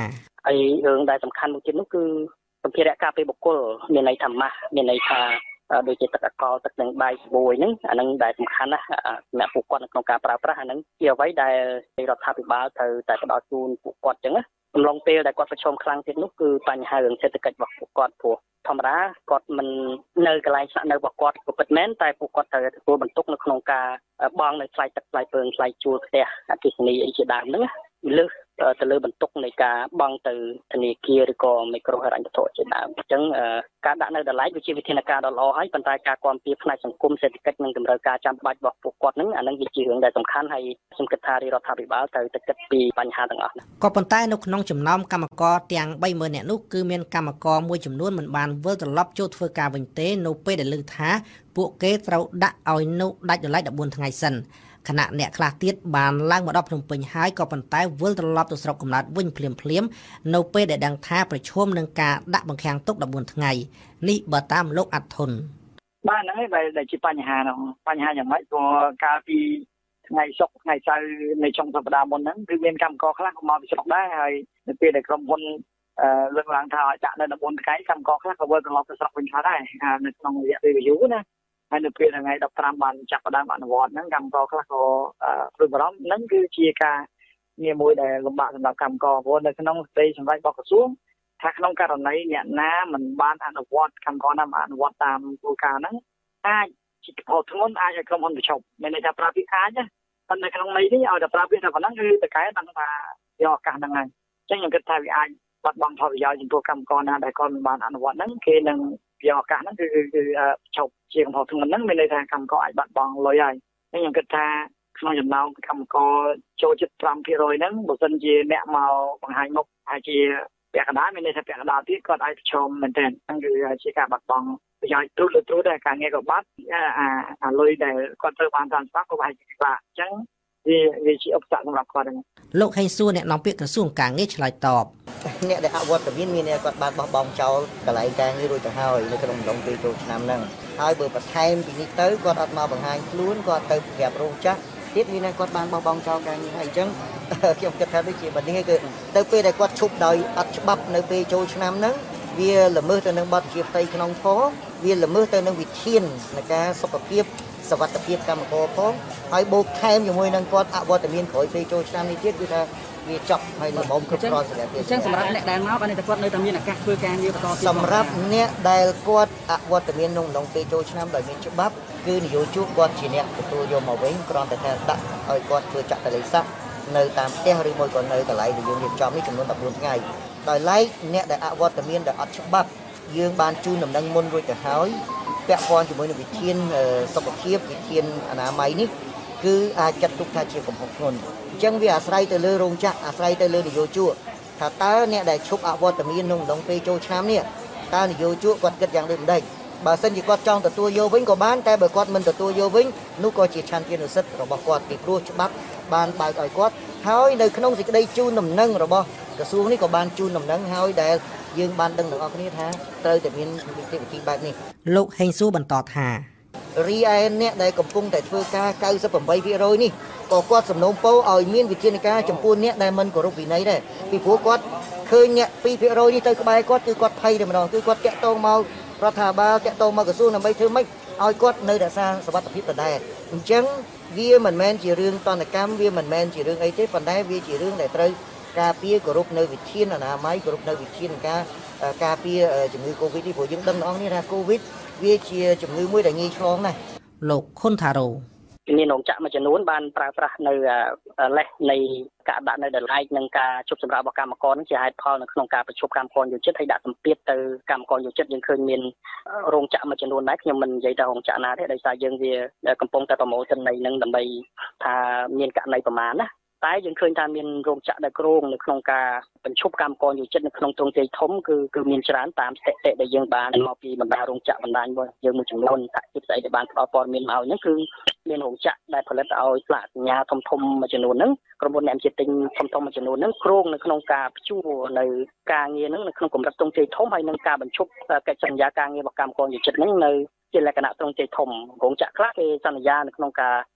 ហើយរឿងដែលសំខាន់មួយទៀតនោះគឺសម្ភារៈការពារបុគ្គលមានន័យថាម៉ាស់មានន័យថាដូចជាទឹកអាកុលទឹកនឹងបាយស្បួយហ្នឹងអាហ្នឹងដែលសំខាន់ណាស់អ្នកពួកគាត់នៅក្នុងការប្រើប្រាស់អាហ្នឹងជាអ្វីដែលរដ្ឋាភិបាលត្រូវតែផ្ដល់ជូនពួកគាត់អញ្ចឹងណាអំឡុងពេលដែលគាត់ប្រឈមខ្លាំងទៀតនោះគឺបញ្ហារឿងសេដ្ឋកិច្ចរបស់ពួកគាត់ព្រោះធម្មតាគាត់មិននៅកន្លែងស្នាក់នៅរបស់គាត់ក៏ពិតមែនតែពួកគាត់ត្រូវទទួលបន្ទុកនៅក្នុងការបង់នៅថ្លៃទឹកថ្លៃពើងថ្លៃជួលផ្ទះអគ្គិសនីអីជាដើមហ្នឹងលើសទៅលើបន្ទុកនៃការបង់ទៅធនាគារឬក៏មីក្រូហិរញ្ញវត្ថុជាដើមអញ្ចឹងការដាក់នៅតម្លៃវាជាវិធានការដ៏ល្អហើយប៉ុន្តែការគាំទ្រផ្នែកសង្គមសេដ្ឋកិច្ចនិងតម្រូវការចាំបាច់របស់ពួកគាត់ហ្នឹងអាហ្នឹងវាជារឿងដែលសំខាន់ហើយខ្ញុំគិតថារដ្ឋាភិបាលត្រូវតែគិតពីបញ្ហាទាំងអស់ហ្នឹងក៏ប៉ុន្តែនៅក្នុងចំណោមកម្មករទាំងបីម៉ឺននាក់នោះគឺមានកម្មករមួយចំនួនមិនបានវិលត្រឡប់ចូលធ្វើការវិញទេនៅពេលដែលឮថាពួកគេត្រូវដាក់ឲ្យនៅដាច់ដោយឡែកដប់បួនថ្ងៃសិនខណៈអ្នកខ្លះទៀតបានឡើងមកដល់ភ្នំពេញហើយក៏ប៉ុន្តែវិលត្រឡប់ទៅស្រុកកំណើតវិញភ្លាមភ្លាមនៅពេលដែលដឹងថាប្រឈមនឹងការដាក់បង្ខាំងទុកដប់បួនថ្ងៃនេះបើតាមលោកអាត់ធុនបាទហ្នឹងហើយដែលជាបញ្ហាហ្នឹងបញ្ហាយ៉ាងម៉េចព្រោះកាលពីថ្ងៃសុក្រថ្ងៃសៅរ៍នៃចុងសប្តាហ៍មុនហ្នឹងគឺមានកម្មករខ្លះក៏មកពីស្រុកដែរហើយនៅពេលដែលក្រុមហ៊ុនលើកឡើងថាឲ្យដាក់នៅដប់បួនថ្ងៃកម្មករខ្លះក៏វិលត្រឡប់ទៅស្រុកវិញខ្លះដែរនៅក្នុងរយៈពេលយូរណាហើយនៅពេលថ្ងៃដប់ប្រាំបានចាប់ផ្ដើមអនុវត្តហ្នឹងកម្មករខ្លះក៏ព្រួយបារម្ភហ្នឹងគឺជាការងារមួយដែលលំបាកសម្រាប់កម្មករព្រោះនៅក្នុងស្ដីសម្រេចរបស់ក្រសួងថាក្នុងករណីអ្នកណាមិនបានអនុវត្តកម្មករណាមិនអនុវត្តតាមគោលការណ៍ហ្នឹងអាចជាផលធ្ងន់អាចឲ្យក្រុមហ៊ុនប្រឈប់មានន័យថាប្រើពាក្យអាចណាប៉ុន្តែក្នុងន័យនេះឲ្យតែប្រើពាក្យតែប៉ុណ្ណឹងគឺតកែដឹងថាយកឱកាសហ្នឹងហើយអញ្ចឹងខ្ញុំគិតថាវាអាចបាត់បង់ផលប្រយោជន៍ចំពោះកម្មករណាដែលគាត់មិនបានអនុវត្តហ្នឹងគេនឹងយកឱកាសហ្នឹងគឺគឺឈប់ជាកំហុសធ្ងន់ហ្នឹងមានន័យថាកម្មករអាចបាត់បង់លុយហើយអញ្ចឹងខ្ញុំគិតថាក្នុងចំណោមកម្មករចូលជិត five percent ហ្នឹងបើសិនជាអ្នកមកបង្ហាញមុខអាចជាពាក់កណ្ដាលមានន័យថាពាក់កណ្ដាលទៀតគាត់អាចប្រឈមមែនទែនហ្នឹងគឺជាការបាត់បង់ប្រយោជន៍ទូលើទូដែរការងារក៏បាត់អាអាលុយដែលគាត់ត្រូវបានតាមច្បាប់ក៏ប្រហែលជាពិបាកអញ្ចឹងវាវាជាឧបសគ្គសម្រាប់គាត់ហ្នឹងលោកហេងសួរអ្នកនាំពាក្យក្រសួងការងារឆ្លើយតបអ្នកដែលអវត្តមានមានគាត់បានបោះបង់ចោលកន្លែងការងាររួចទៅហើយនៅក្នុងអំឡុងពេលចូលឆ្នាំហ្នឹងហើយបើបន្ថែមពីនេះទៅគាត់អត់មកបង្ហាញខ្លួនគាត់ទៅប្រាប់រោងចក្រទៀតវានឹងគាត់បានបោះបង់ចោលការងារហើយអញ្ចឹងខ្ញុំគិតថាដូចជាបើនេះគឺទៅពេលដែលគាត់ឈប់ដោយអត់ច្បាប់នៅពេលចូលឆ្នាំហ្នឹងវាល្មើសទៅនឹងបទជាផ្ទៃក្នុងផងវាល្មើសទៅនឹងវិធាននៃការសុខភាពសុវត្ថិភាពកម្មករផងហើយបូកថែមជាមួយនឹងគាត់អវត្តមានក្រោយពេលចូលឆ្នាំនេះទៀតគឺថាវាចប់ហើយល្មមគ្រប់គ្រាន់សម្រាប់ទៀតអញ្ចឹងសម្រាប់អ្នកដែលមកបានតែគាត់នៅតែមានឱកាសធ្វើការងារបន្តទៀតសម្រាប់អ្នកដែលគាត់អវត្តមានក្នុងក្នុងពេលចូលឆ្នាំដោយមានច្បាប់គឺនយោជកគាត់ជាអ្នកទទួលយកមកវិញគ្រាន់តែថាដាក់ឲ្យគាត់ធ្វើចាក់តលិស័កនៅតាមផ្ទះឬមួយក៏នៅកន្លែងដែលយើងរៀបចំនេះចំនួនដប់បួនថ្ងៃដោយឡែកអ្នកដែលអវត្តមានដែលអត់ច្បាប់យើងបានជូនដំណឹងមុនរួចទៅហើយពាក់ព័ន្ធជាមួយនឹងវិធានសុខភាពវិធានអនាម័យនេះគឺអាចចាត់ទុកថាជាកំហុសធ្ងន់អញ្ចឹងវាអាស្រ័យទៅលើរោងចក្រអាស្រ័យទៅលើនយោជកថាតើអ្នកដែលឈប់អវត្តមានក្នុងដងពេលចូលឆ្នាំនេះតើនយោជកគាត់គិតយ៉ាងដូចម្ដេចបើសិនជាគាត់ចង់ទទួលយកវិញក៏បានតែបើគាត់មិនទទួលយកវិញនោះក៏ជាឆន្ទានុសិទ្ធិរបស់គាត់ពីព្រោះច្បាប់បានបើកឲ្យគាត់ហើយនៅក្នុងសេចក្តីជូនដំណឹងរបស់ក្រសួងនេះក៏បានជូនដំណឹងហើយដែលយើងបានដឹងទាំងអស់គ្នាថាត្រូវតែមាននីតិវិធីបែបនេះលោកហេងសួរបន្តថារីឯអ្នកដែលកំពុងតែធ្វើការ ninety-eight percent នេះក៏គាត់សំណូមពរឲ្យមានវិធានការចំពោះអ្នកដែលមិនគោរពវិន័យដែរពីព្រោះគាត់ឃើញអ្នក two percent នេះទៅក្បែរគាត់គឺគាត់ភ័យតែម្ដងគឺគាត់តាក់ទងមករដ្ឋាភិបាលតាក់ទងមកក្រសួងដើម្បីធ្វើម៉េចឲ្យគាត់នៅរក្សាសុវត្ថិភាពដដែលអញ្ចឹងវាមិនមែនជារឿងតនកម្មវាមិនមែនជារឿងអីទេប៉ុន្តែវាជារឿងដែលត្រូវការពារគោរពនៅវិធានអនាម័យគោរពនៅវិធានការការពារជំងឺ Covid នេះព្រោះយើងដឹងទាំងអស់គ្នាថា Covid វាជាជំងឺមួយដែលងាយឆ្លងណាស់លោកខុនថារ៉ូមានរោងចក្រមួយចំនួនបានប្រើប្រាស់នៅលេសនៃការដាក់នៅតម្លៃនិងការជប់សម្រាប់របស់កម្មករនឹងជាហេតុផលនៅក្នុងការប្រជុំកម្មករយោជិតហើយដាក់សម្ពាធទៅកម្មករយោជិតយើងឃើញមានរោងចក្រមួយចំនួនដែរខ្ញុំមិននិយាយថារោងចក្រណាទេដោយសារយើងវាកំពុងតែប្រមូលទិន្នន័យនឹងដើម្បីថាមានករណីប្រមាណណាតែយើងឃើញថាមានរោងចក្រដែលគ្រោងនៅក្នុងការបញ្ឈប់កម្មករយោជិតនៅក្នុងទ្រង់ទ្រាយធំគឺគឺមានច្រើនតាមស្ថិតិដែលយើងបានមកពីបណ្ដារោងចក្របណ្ដាញរបស់យើងមួយចំនួនថាជាស្អីដែលបានផ្ដល់ព័ត៌មានមកហ្នឹងគឺមានរោងចក្រដែលផលិតឲ្យស្លាកសញ្ញាធំធំមួយចំនួនហ្នឹងក្រុមហ៊ុនអ្នកជាតិទិញធំធំមួយចំនួនហ្នឹងគ្រោងនៅក្នុងការព្យួរនៅការងារហ្នឹងនៅក្នុងកម្រិតទ្រង់ទ្រាយធំហើយនឹងការបញ្ឈប់កិច្ចសន្យាការងាររបស់កម្មករយោជិតហ្នឹងនៅជាលក្ខណៈទ្រង់ទ្រាយធំរោងចក្រខ្លះគេសន្យានៅក្នុងការ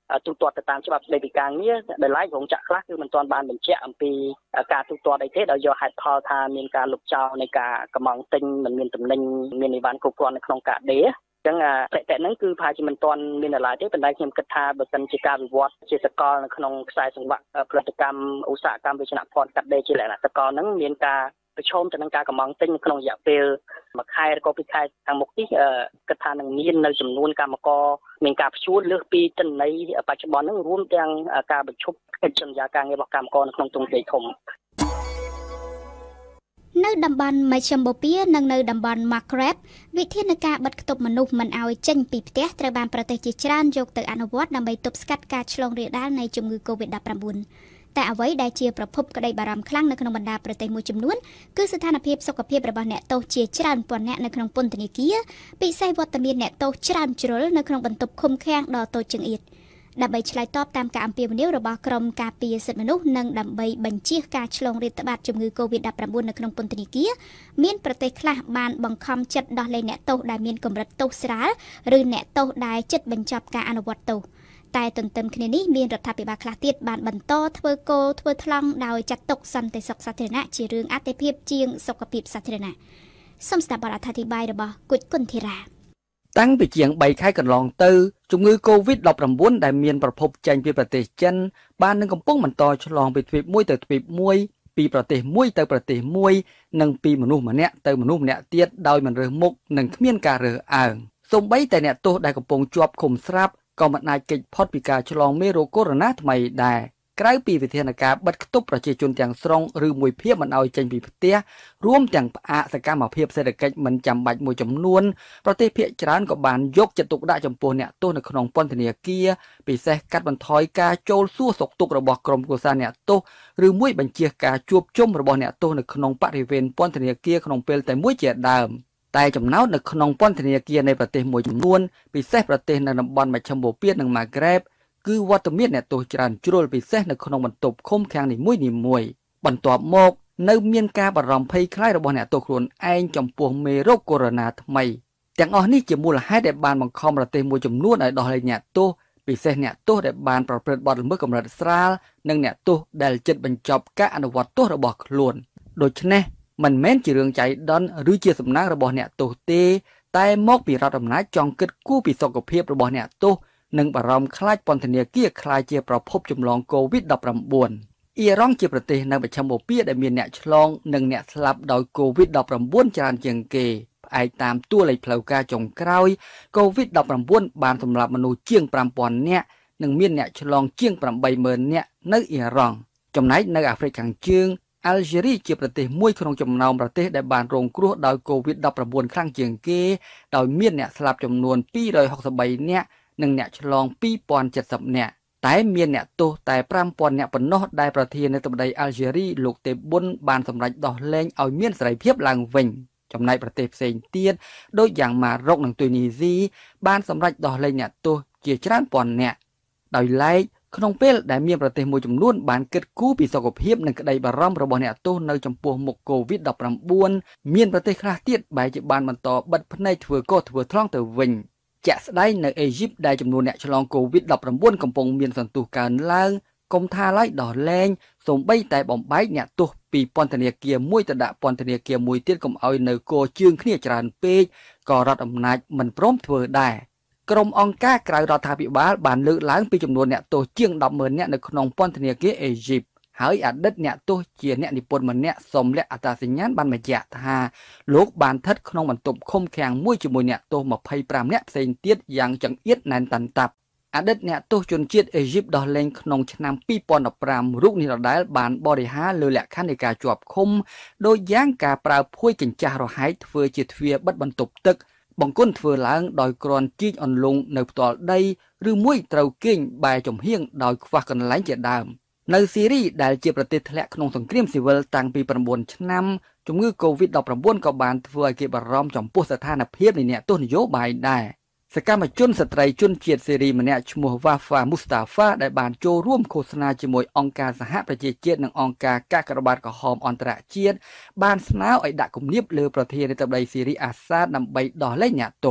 ទូទាត់ទៅតាមច្បាប់ស្តីពីការងារដែលឡែករោងចក្រខ្លះគឺមិនទាន់បានបញ្ជាក់អំពីការទូទាត់អីទេដោយយកហេតុផលថាមានការលុបចោលនៃការកម្មង់ទិញមិនមានតំណែងមានអីវ៉ាន់គ្រប់គ្រាន់នៅក្នុងការដេរអញ្ចឹងតែតែហ្នឹងគឺប្រហែលជាមិនទាន់មានឡើយទេប៉ុន្តែខ្ញុំគិតថាបើសិនជាការវិវត្តជាសកលនៅក្នុងខ្សែសង្វាក់ផលិតកម្មឧស្សាហកម្មវិជ្ជាភ័ណ្ឌកាត់ដេរជាលក្ខណៈសកលហ្នឹងមានការប្រឈមទៅនឹងការកម្មង់ទិញក្នុងរយៈពេលមួយខែឬក៏ពីរខែខាងមុខនេះគិតថានឹងមាននៅចំនួនកម្មករមានការព្យួរលើសពីទិន្នន័យបច្ចុប្បន្នហ្នឹងរួមទាំងការបញ្ឈប់កិច្ចសន្យាការងាររបស់កម្មករនៅក្នុងទ្រង់ទ្រាយធំនៅតំបន់មជ្ឈមបូព៌ានិងនៅតំបន់ Maghreb វិធានការបិទគប់មនុស្សមិនឲ្យចេញពីផ្ទះត្រូវបានប្រទេសជាច្រើនយកទៅអនុវត្តដើម្បីទប់ស្កាត់ការឆ្លងរាលដាលនៃជំងឺ Covid ដប់ប្រាំបួន តែអ្វីដែលជាប្រភពក្តីបារម្ភខ្លាំងនៅក្នុងបណ្ដាប្រទេសមួយចំនួនគឺស្ថានភាពសុខភាពរបស់អ្នកទោសជាច្រើនពាន់នាក់នៅក្នុងពន្ធនាគារពិសេសវត្តមានអ្នកទោសច្រើនជ្រុលនៅក្នុងបន្ទប់ឃុំឃាំងដ៏តូចចង្អៀតដើម្បីឆ្លើយតបតាមការអំពាវនាវរបស់ក្រមការពារសិទ្ធិមនុស្សនិងដើម្បីបញ្ជៀសការឆ្លងរាតត្បាតជំងឺ Covid ដប់ប្រាំបួន នៅក្នុងពន្ធនាគារមានប្រទេសខ្លះបានបង្ខំចិត្តដោះលែងអ្នកទោសដែលមានកម្រិតទោសស្រាលឬអ្នកទោសដែលជិតបញ្ចប់ការអនុវត្តទោសតែទន្ទឹមគ្នានេះមានរដ្ឋាភិបាលខ្លះទៀតបានបន្តធ្វើគោលធ្វើថ្លង់ដោយចាត់ទុកសន្តិសុខសាធារណៈជារឿងអាទិភាពជាងសុខភាពសាធារណៈសូមស្ដាប់បទអធិប្បាយរបស់គុជគុនធីរ៉ាតាំងពីជាងបីខែកន្លងទៅជំងឺ Covid ដប់ប្រាំបួន ដែលមានប្រភពចេញពីប្រទេសចិនបាននឹងកំពុងបន្តឆ្លងពីទ្វីបមួយទៅទ្វីបមួយពីប្រទេសមួយទៅប្រទេសមួយនិងពីមនុស្សម្នាក់ទៅមនុស្សម្នាក់ទៀតដោយមិនរើសមុខនិងគ្មានការរើសអើងសូម្បីតែអ្នកទោសដែលកំពុងជាប់ឃុំស្រាប់ក៏មិនអាចគេចផុតពីការឆ្លងមេរោគកូវីដ ថ្មីដែរក្រៅពីវិធានការបិទគប់ប្រជាជនទាំងស្រុងឬមួយភាពមិនឲ្យចេញពីផ្ទះរួមទាំងផ្អាកសកម្មភាពសេដ្ឋកិច្ចមិនចាំបាច់មួយចំនួនប្រទេសភាគច្រើនក៏បានយកចិត្តទុកដាក់ចំពោះអ្នកទោសនៅក្នុងពន្ធនាគារពិសេសកាត់បន្ថយការចូលសួរសុខទុក្ខរបស់ក្រុមគ្រួសារអ្នកទោសឬមួយបញ្ជាការជួបជុំរបស់អ្នកទោសនៅក្នុងបរិវេណពន្ធនាគារក្នុងពេលតែមួយជាដើមតែចំណោទនៅក្នុងពន្ធនាគារនៃប្រទេសមួយចំនួនពិសេសប្រទេសនៅតំបន់មជ្ឈមបូព៌ានិង Maghreb គឺវត្តមានអ្នកទោសច្រើនជ្រុលពិសេសនៅក្នុងបន្ទប់ឃុំឃាំងនីមួយៗបន្ទាប់មកនៅមានការបារម្ភភ័យខ្លាចរបស់អ្នកទោសខ្លួនឯងចំពោះមេរោគកូវីដ ថ្មីទាំងអស់នេះជាមូលហេតុដែលបានបង្ខំប្រទេសមួយចំនួនឲ្យដោះលែងអ្នកទោសពិសេសអ្នកទោសដែលបានប្រព្រឹត្តបទល្មើសកម្រិតស្រាលនិងអ្នកទោសដែលជិតបញ្ចប់ការអនុវត្តទោសរបស់ខ្លួនដូច្នេះមិនមែនជារឿងចៃដន្យឬជាសំណាងរបស់អ្នកទោសទេតែមកពីរដ្ឋអំណាចចង់គិតគូរពីសុខភាពរបស់អ្នកទោសនិងបារម្ភខ្លាចពន្ធនាគារខ្លាចជាប្រភពចម្លង Covid ដប់ប្រាំបួន អ៊ីរ៉ង់ជាប្រទេសនៅមជ្ឈមបូព៌ាដែលមានអ្នកឆ្លងនិងអ្នកស្លាប់ដោយ Covid ដប់ប្រាំបួន ច្រើនជាងគេផ្អែកតាមតួលេខផ្លូវការចុងក្រោយ Covid ដប់ប្រាំបួន បានសម្លាប់មនុស្សជាង ប្រាំពាន់នាក់និងមានអ្នកឆ្លងជាង ប្រាំបីម៉ឺននាក់នៅអ៊ីរ៉ង់ចំណែកនៅអាហ្វ្រិកខាងជើងអាល់ហ្សេរីជាប្រទេសមួយក្នុងចំណោមប្រទេសដែលបានរងគ្រោះដោយ Covid ដប់ប្រាំបួន ខ្លាំងជាងគេដោយមានអ្នកស្លាប់ចំនួនពីររយហុកសិបបីនាក់និងអ្នកឆ្លងពីរពាន់เจ็ดสิบនាក់តែមានអ្នកទោសតែប្រាំពាន់នាក់ប៉ុណ្ណោះដែលប្រធានាធិបតីអាល់ហ្សេរីលោកតេប៊ុនបានសម្រេចដោះលែងឲ្យមានសេរីភាពឡើងវិញចំណែកប្រទេសផ្សេងទៀតដូចយ៉ាងម៉ារ៉ុកនិងទូនីស៊ីបានសម្រេចដោះលែងអ្នកទោសជាច្រើនពាន់នាក់ដោយឡែកក្នុងពេលដែលមានប្រទេសមួយចំនួនបានគិតគូរពីសុខភាពនិងក្តីបារម្ភរបស់អ្នកទោសនៅចំពោះមុខ Covid ដប់ប្រាំបួន មានប្រទេសខ្លះទៀតបែរជាបានបន្តបិទភ្នែកធ្វើកោធ្វើថ្លង់ទៅវិញជាក់ស្ដែងនៅអេស៊ីបដែលចំនួនអ្នកឆ្លង Covid ដប់ប្រាំបួន កំពុងមានសន្ទុះកើនឡើងកុំថាឡើយដោះលែងសូម្បីតែបំបែកអ្នកទោសពីពន្ធនាគារមួយទៅដាក់ពន្ធនាគារមួយទៀតកុំឲ្យនៅគោជើងគ្នាច្រើនពេកក៏រដ្ឋអំណាចមិនព្រមធ្វើដែរក្រុមអង្គការក្រៅរដ្ឋាភិបាលបានលើកឡើងពីចំនួនអ្នកទោសជាង ដប់ម៉ឺន នាក់នៅក្នុងពន្ធនាគារអេស៊ីបហើយអតីតអ្នកទោសជាអ្នកនិពន្ធម្នាក់សូមលាក់អត្តសញ្ញាណបានបញ្ជាក់ថាលោកបានស្ថិតក្នុងបន្ទប់ឃុំឃាំងមួយជាមួយអ្នកទោសម្ភៃប្រាំនាក់ផ្សេងទៀតយ៉ាងចង្អៀតណែនតាន់តាប់អតីតអ្នកទោសជនជាតិអេស៊ីបដោះលែងក្នុងឆ្នាំពីរពាន់ដប់ប្រាំរូបនេះដដែលបានបរិហារលើលក្ខខណ្ឌនៃការជាប់ឃុំដោយយ៉ាងការប្រើភួយកញ្ចាស់រហែកធ្វើជាទ្វារបិទបន្ទប់ទឹកបង្គន់ធ្វើឡើងដោយគ្រាន់ជីកអន្លង់នៅផ្ទាល់ដីឬមួយត្រូវគេងបែរចំហៀងដោយខ្វះកន្លែងជាដើមនៅស៊ីរីដែលជាប្រទេសធ្លាក់ក្នុងសង្គ្រាមស៊ីវិលតាំងពីប្រាំបួនឆ្នាំជំងឺ Covid ដប់ប្រាំបួន ក៏បានធ្វើឲ្យគេបារម្ភចំពោះស្ថានភាពនៃអ្នកទោសនយោបាយដែរសកម្មជនស្ត្រីជនជាតិសេរីម្នាក់ឈ្មោះ Wafa Mustafa ដែលបានចូលរួមឃោសនាជាមួយអង្គការសហប្រជាជាតិនិងអង្គការកាកបាទក្រហមអន្តរជាតិបានស្នើឲ្យដាក់គំនាបលើប្រធានាធិបតីស៊ីរីអាសាដដើម្បីដោះលែងអ្នកទោស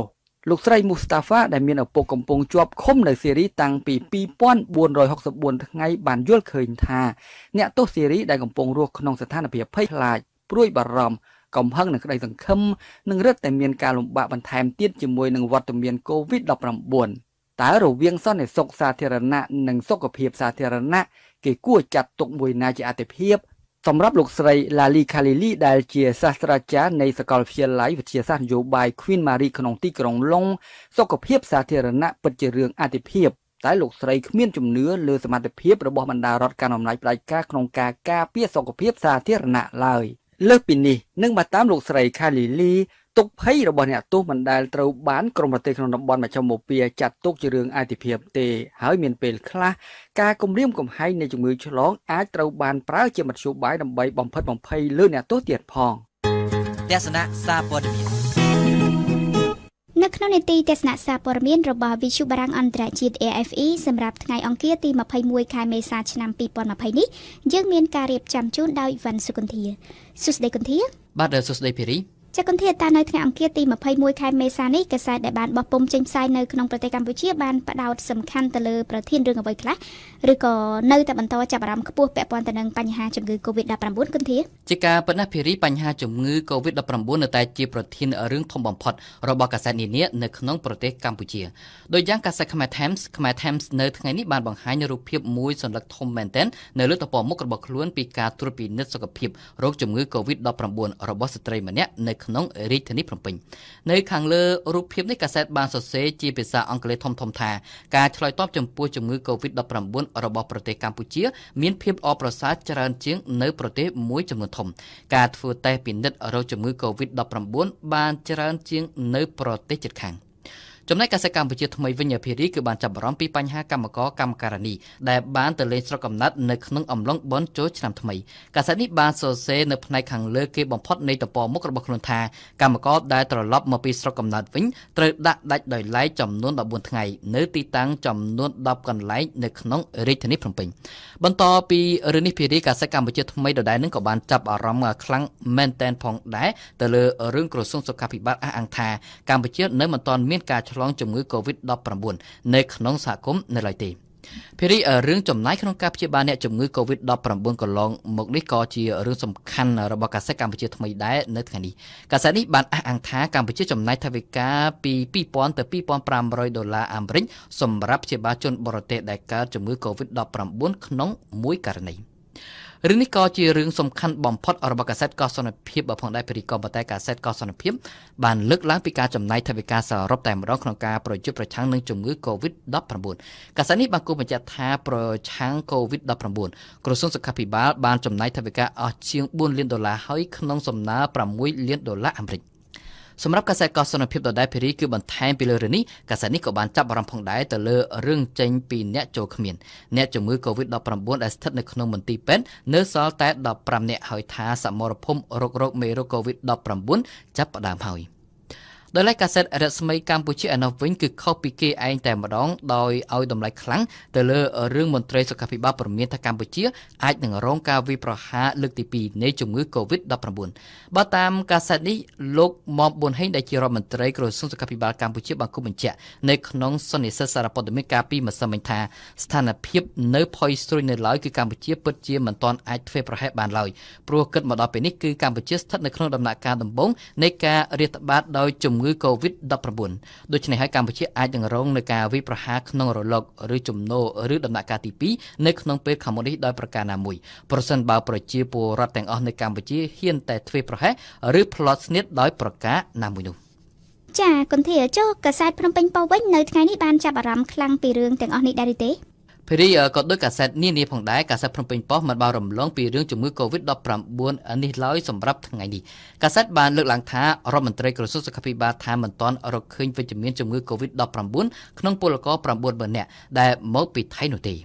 លោកស្រីមូស្តាហ្វាដែលមានឪពុកកំពុងជាប់ឃុំនៅសេរីតាំងពីពីរពាន់បួនរយហកសិបបួនថ្ងៃបានយល់ឃើញថាអ្នកទោសសេរីដែលកំពុងរស់ក្នុងស្ថានភាពភ័យខ្លាចព្រួយបារម្ភកំហឹងនឹងក្តីសង្ឃឹមនឹងរឹតតែមានការលំបាកបន្ថែមទៀតជាមួយនឹងវត្តមានកូវីដ ដប់ប្រាំបួន តើរវាងសន្តិសុខសាធារណៈនិងសុខភាពសាធារណៈគេគួរចាត់ទុកមួយណាជាអាទិភាពសម្រាប់លោកស្រី Lali Khalili ដែលជាសាស្ត្រាចារ្យនៃសាកលវិទ្យាល័យវិទ្យាសាស្ត្រនយោបាយ Queen Mary ក្នុងទីក្រុងឡុងសុខភាពសាធារណៈពិតជារឿងអាទិភាពតែលោកស្រីគ្មានជំនឿលើសមត្ថភាពរបស់បណ្ដារដ្ឋកាន់អំណាចផ្ដាច់ការក្នុងការការពារសុខភាពសាធារណៈឡើយលើសពីនេះនឹងបើតាមលោកស្រី Khalili ទុកភ័យរបស់អ្នកទោសមិនដែលត្រូវបានក្រមប្រទេសក្នុងតំបន់មជ្ឈមបូព៌ាចាត់ទុកជារឿងអាទិភាពទេហើយមានពេលខ្លះការគំរាមកំហែងនៃជំងឺឆ្លងអាចត្រូវបានប្រើជាមធ្យោបាយដើម្បីបំផិតបំភ័យលើអ្នកទោសទៀតផងទស្សនៈសារព័ត៌មាននៅក្នុងនីតិទស្សនៈសារព័ត៌មានរបស់វិទ្យុបារាំងអន្តរជាតិ A F E សម្រាប់ថ្ងៃអង្គារទីម្ភៃមួយខែមេសាឆ្នាំពីរពាន់ម្ភៃនេះយើងមានការរៀបចំជូនដោយវ៉ាន់សុគន្ធាសួស្តីគន្ធាបាទសួស្តីភីរីចាគន្ធាតានៅថ្ងៃអង្គារទីម្ភៃមួយខែមេសានេះកាសែតដែលបានបោះពុម្ពចេញផ្សាយនៅក្នុងប្រទេសកម្ពុជាបានផ្ដោតសំខាន់ទៅលើប្រធានរឿងអ្វីខ្លះឬក៏នៅតែបន្តចាប់អារម្មណ៍ខ្ពស់ពាក់ព័ន្ធទៅនឹងបញ្ហាជំងឺ កូវីដ ដប់ប្រាំបួន គន្ធាជាការប៉ុណ្ណេះភីរីបញ្ហាជំងឺ កូវីដ ដប់ប្រាំបួន នៅតែជាប្រធានរឿងធំបំផុតរបស់កាសែតនានានៅក្នុងប្រទេសកម្ពុជាដោយយ៉ាងកាសែតខ្មែរ Times ខ្មែរ Times នៅថ្ងៃនេះបានបង្ហាញរូបភាពមួយសន្លឹកធំមែនទែននៅលើទំព័រមុខរបស់ខ្លួនពីការត្រួតពិនិត្យសុខភាពរោគជំងឺ កូវីដ ដប់ប្រាំបួន របស់ស្ត្រីម្នាក់នៅក្នុងរាជធានីភ្នំពេញនៅខាងលើរូបភាពនេះកាសែតបានសរសេរជាភាសាអង់គ្លេសធំៗថាការឆ្លើយតបចំពោះជំងឺ កូវីដ ដប់ប្រាំបួន របស់ប្រទេសកម្ពុជាមានភាពល្អប្រសើរច្រើនជាងនៅប្រទេសមួយចំនួនធំការធ្វើតេស្តពិនិត្យរោគជំងឺ កូវីដ ដប់ប្រាំបួន បានច្រើនជាងនៅប្រទេសជិតខាងចំណែកកាសែតកម្ពុជាថ្មីវិញភារីគឺបានចាប់អារម្មណ៍ពីបញ្ហាកម្មករកម្មការិនីដែលបានទៅលេងស្រុកកំណើតនៅក្នុងអំឡុងបុណ្យចូលឆ្នាំថ្មីកាសែតនេះបានសរសេរនៅផ្នែកខាងលើគេបំផុតនៃទំព័រមុខរបស់ខ្លួនថាកម្មករដែលត្រឡប់មកពីស្រុកកំណើតវិញត្រូវដាក់ដាច់ដោយឡែកចំនួនដប់បួនថ្ងៃនៅទីតាំងចំនួនដប់កន្លែងនៅក្នុងរាជធានីភ្នំពេញបន្តពីរឿងនេះភារីកាសែតកម្ពុជាថ្មីដដែលនឹងក៏បានចាប់អារម្មណ៍ខ្លាំងមែនតែនផងដែរទៅលើរឿងក្រសួងសុខាភិបាលអះអាងថាកម្ពុជានៅមិនទាន់មានការឆ្លងជំងឺ កូវីដ ដប់ប្រាំបួន នៅក្នុងសហគមន៍នៅឡើយទេភារីរឿងចំណាយក្នុងការព្យាបាលអ្នកជំងឺ កូវីដ ដប់ប្រាំបួន កន្លងមកនេះក៏ជារឿងសំខាន់របស់កាសែតកម្ពុជាថ្មីដែរនៅថ្ងៃនេះកាសែតនេះបានអះអាងថាកម្ពុជាចំណាយថវិកាពីពីរពាន់ទៅពីរពាន់ប្រាំរយដុល្លារអាមេរិកសម្រាប់ព្យាបាលជនបរទេសដែលកើតជំងឺ កូវីដ ដប់ប្រាំបួន ក្នុងមួយករណីរឿងនេះក៏ជារឿងសំខាន់បំផុតរបស់កាសែតកសនភាពផងដែរភារីក៏ប៉ុន្តែកាសែតកសនភាពបានលើកឡើងពីការចំណាយថវិកាសរុបតែម្ដងក្នុងការប្រយុទ្ធប្រឆាំងនឹងជំងឺ កូវីដ ដប់ប្រាំបួន កាសែតនេះបានគូបញ្ជាក់ថាប្រឆាំង កូវីដ ដប់ប្រាំបួន ក្រសួងសុខាភិបាលបានចំណាយថវិកាអស់ជាងបួនលានដុល្លារហើយក្នុងសំណើប្រាំមួយលានដុល្លារអាមេរិកសម្រាប់កាសែតកសនភាពដដែលភារីគឺបន្ថែមពីលើរឿងនេះកាសែតនេះក៏បានចាប់អារម្មណ៍ផងដែរទៅលើរឿងចេញពីអ្នកចូលគ្មានអ្នកជំងឺ កូវីដ ដប់ប្រាំបួន ដែលស្ថិតនៅក្នុងមន្ទីរពេទ្យនៅសល់តែដប់ប្រាំនាក់ហើយថាសមរភូមិរករោគមេរោគ កូវីដ ដប់ប្រាំបួន ចាប់ផ្ដើមហើយដោយឡែកកាសែតរស្មីកម្ពុជាឯណោះវិញគឺខុសពីគេឯងតែម្ដងដោយឲ្យតម្លៃខ្លាំងទៅលើរឿងមន្ត្រីសុខាភិបាលព្រមានថាកម្ពុជាអាចនឹងរងការវាយប្រហារលើកទីពីរនៃជំងឺ កូវីដ ដប់ប្រាំបួន បើតាមកាសែតនេះលោកមុំប៊ុនហេងដែលជារដ្ឋមន្ត្រីក្រសួងសុខាភិបាលកម្ពុជាបានគូបញ្ជាក់នៅក្នុងសន្និសីទសារព័ត៌មានកាលពីម្សិលមិញថាស្ថានភាពនៅផុយស្រួយនៅឡើយគឺកម្ពុជាពិតជាមិនទាន់អាចធ្វើប្រហែសបានឡើយព្រោះគិតមកដល់ពេលនេះគឺកម្ពុជាស្ថិតនៅក្នុងដំណាក់កាលដំបូងនៃការរាតត្បាតដោយជំងឺ កូវីដ ដប់ប្រាំបួន ដូច្នេះហើយកម្ពុជាអាចនឹងរងនឹងការវាយប្រហារក្នុងរលកឬជំនោរឬដំណាក់កាលទីពីរនៅក្នុងពេលខាងមុខនេះដោយប្រការណាមួយប្រសិនបើប្រជាពលរដ្ឋទាំងអស់នៅកម្ពុជាហ៊ានតែធ្វើប្រហែសឬផ្លត់ស្នៀតដោយប្រការណាមួយនោះចាគន្ធាចុះកាសែតភ្នំពេញប៉ុស្តិ៍វិញនៅថ្ងៃនេះបានចាប់អារម្មណ៍ខ្លាំងពីរឿងទាំងអស់នេះដែរទេភារីក៏ដូចកាសែតនានាផងដែរកាសែតភ្នំពេញប៉ុស្តិ៍មិនបានរំលងពីរឿងជំងឺ កូវីដ ដប់ប្រាំបួន នេះឡើយសម្រាប់ថ្ងៃនេះកាសែតបានលើកឡើងថារដ្ឋមន្ត្រីក្រសួងសុខាភិបាលថាមិនទាន់រកឃើញវិជ្ជមានជំងឺ កូវីដ ដប់ប្រាំបួន ក្នុងពលករ ប្រាំបួនម៉ឺននាក់ដែលមកពីថៃនោះទេ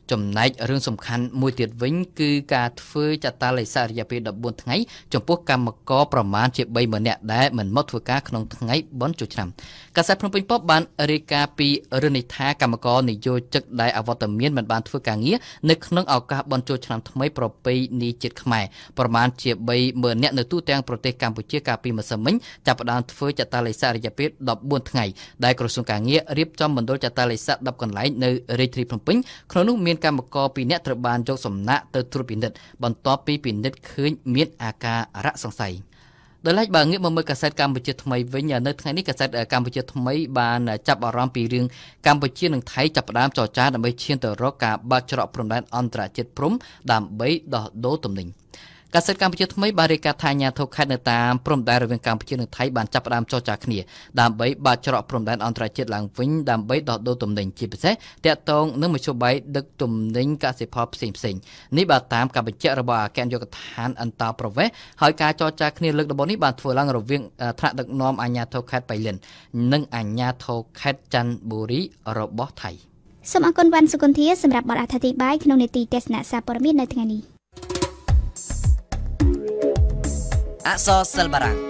ចំណែករឿងសំខាន់មួយទៀតវិញគឺការធ្វើចតាឡេសាររយៈពេលដប់បួនថ្ងៃចំពោះកម្មករប្រមាណជាបីម៉ឺននាក់ដែលមិនមកធ្វើការក្នុងថ្ងៃបុណ្យចូលឆ្នាំកាសែតភ្នំពេញប៉ុស្តិ៍បានរាយការណ៍ពីរឿងនេះថាកម្មករនិយោជិកដែលអវត្តមានមិនបានធ្វើការងារនៅក្នុងឱកាសបុណ្យចូលឆ្នាំថ្មីប្រពៃណីជាតិខ្មែរប្រមាណជាបីម៉ឺននាក់នៅទូទាំងប្រទេសកម្ពុជាកាលពីម្សិលមិញចាប់ផ្ដើមធ្វើចតាឡេសាររយៈពេលដប់បួនថ្ងៃដែលក្រសួងការងាររៀបចំមណ្ឌលចតាឡេសារដប់កន្លែងនៅរាជធានីភ្នំពេញក្នុងនោះមានកម្មករពីរនាក់ត្រូវបានយកសំណាក់ទៅត្រួតពិនិត្យបន្ទាប់ពីពិនិត្យឃើញមានអាការៈសង្ស័យដោយឡែកបើងាកមកមើលកាសែតកម្ពុជាថ្មីវិញនៅថ្ងៃនេះកាសែតកម្ពុជាថ្មីបានចាប់អារម្មណ៍ពីរឿងកម្ពុជានិងថៃចាប់ផ្ដើមចរចាដើម្បីឈានទៅរកការបើកច្រកព្រំដែនអន្តរជាតិព្រំដើម្បីដោះដូរទំនិញកាសែតកម្ពុជាថ្មីបានរាយការណ៍ថាអាជ្ញាធរខេត្តនៅតាមព្រំដែនរវាងកម្ពុជានិងថៃបានចាប់ផ្ដើមចរចាគ្នាដើម្បីបើកច្រកព្រំដែនអន្តរជាតិឡើងវិញដើម្បីដោះដូរទំនិញជាពិសេសទាក់ទងនឹងមធ្យោបាយដឹកទំនិញកសិផលផ្សេងផ្សេងនេះបាទតាមការបញ្ជាក់របស់អគ្គនាយកដ្ឋានអន្តរប្រវេសន៍ហើយការចរចាគ្នាលើកដំបូងនេះបានធ្វើឡើងរវាងថ្នាក់ដឹកនាំអាជ្ញាធរខេត្តបៃលិននិងអាជ្ញាធរខេត្តច័ន្ទបុរីរបស់ថៃសូមអរគុណវ៉ាន់សុគន្ធាសម្រាប់បទអធិប្បាយក្នុងនីតិទេសនាសារព័ត៌មាននៅថ្ងៃនេះអក្សរសិល្ប៍បារាំង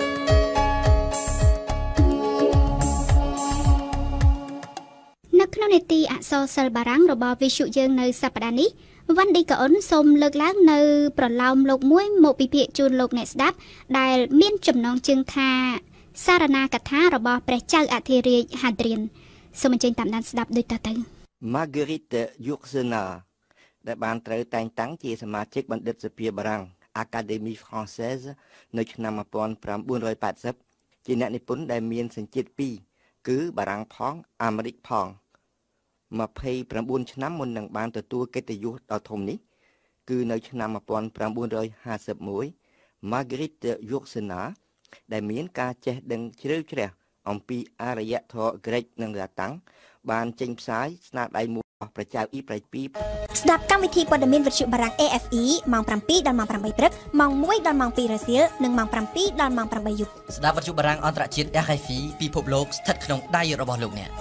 នៅក្នុងនីតិអក្សរសិល្ប៍បារាំងរបស់វិទ្យុយើងនៅសប្តាហ៍នេះវ៉ាន់ឌីកាអុនសូមលើកឡើងនៅប្រឡោមលោកមួយមកពិភាក្សាជូនលោកអ្នកស្ដាប់ដែលមានចំណងជើងថាសារណាកថារបស់ព្រះចៅអធិរាជហាឌ្រៀនសូមអញ្ជើញតាមដានស្ដាប់ដូចតទៅ Marguerite Yourcenar ដែលបានត្រូវតែងតាំងជាសមាជិកបណ្ឌិតសភាបារាំងAcadémie Française នៅឆ្នាំmột nghìn chín trăm tám mươiជាអ្នកនិពន្ធដែលមានសញ្ជាតិពីរគឺបារាំងផងអាមេរិកផងยี่สิบเก้าឆ្នាំមុននឹងបានទទួលកិត្តិយសដ៏ធំនេះគឺនៅឆ្នាំmột nghìn chín trămห้าสิบเอ็ด Marguerite Yourcenar ដែលមានការចេះដឹងជ្រៅជ្រះអំពីអរិយធម៌ក្រិកនិងឡាតាំងបានចេញផ្សាយស្នាដៃមួយរបស់ព្រះចៅអ៊ីប្រៃពីស្ដាប់កម្មវិធីព័ត៌មានវិទ្យុបារាំង A F E ម៉ោង7ដល់ម៉ោង8ព្រឹកម៉ោង1ដល់ម៉ោង2រសៀលនិងម៉ោង7ដល់ម៉ោង8យប់ស្ដាប់វិទ្យុបារាំងអន្តរជាតិ R F I ពិភពលោកស្ថិតក្នុងដៃរបស់លោកអ្នក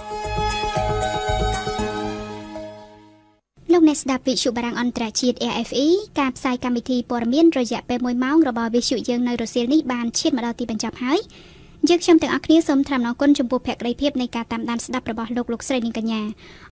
លោកអ្នកស្ដាប់វិទ្យុបារាំងអន្តរជាតិ A F E ការផ្សាយកម្មវិធីព័ត៌មានរយៈពេលមួយម៉ោងរបស់វិទ្យុយើងនៅរសៀលនេះបានឈានមកដល់ទីបញ្ចប់ហើយយើងខ្ញុំទាំងអស់គ្នាសូមថ្លែងអំណរគុណចំពោះភក្ដីភាពនៃការតាមដានស្ដាប់របស់លោកលោកស្រីនាងកញ្ញា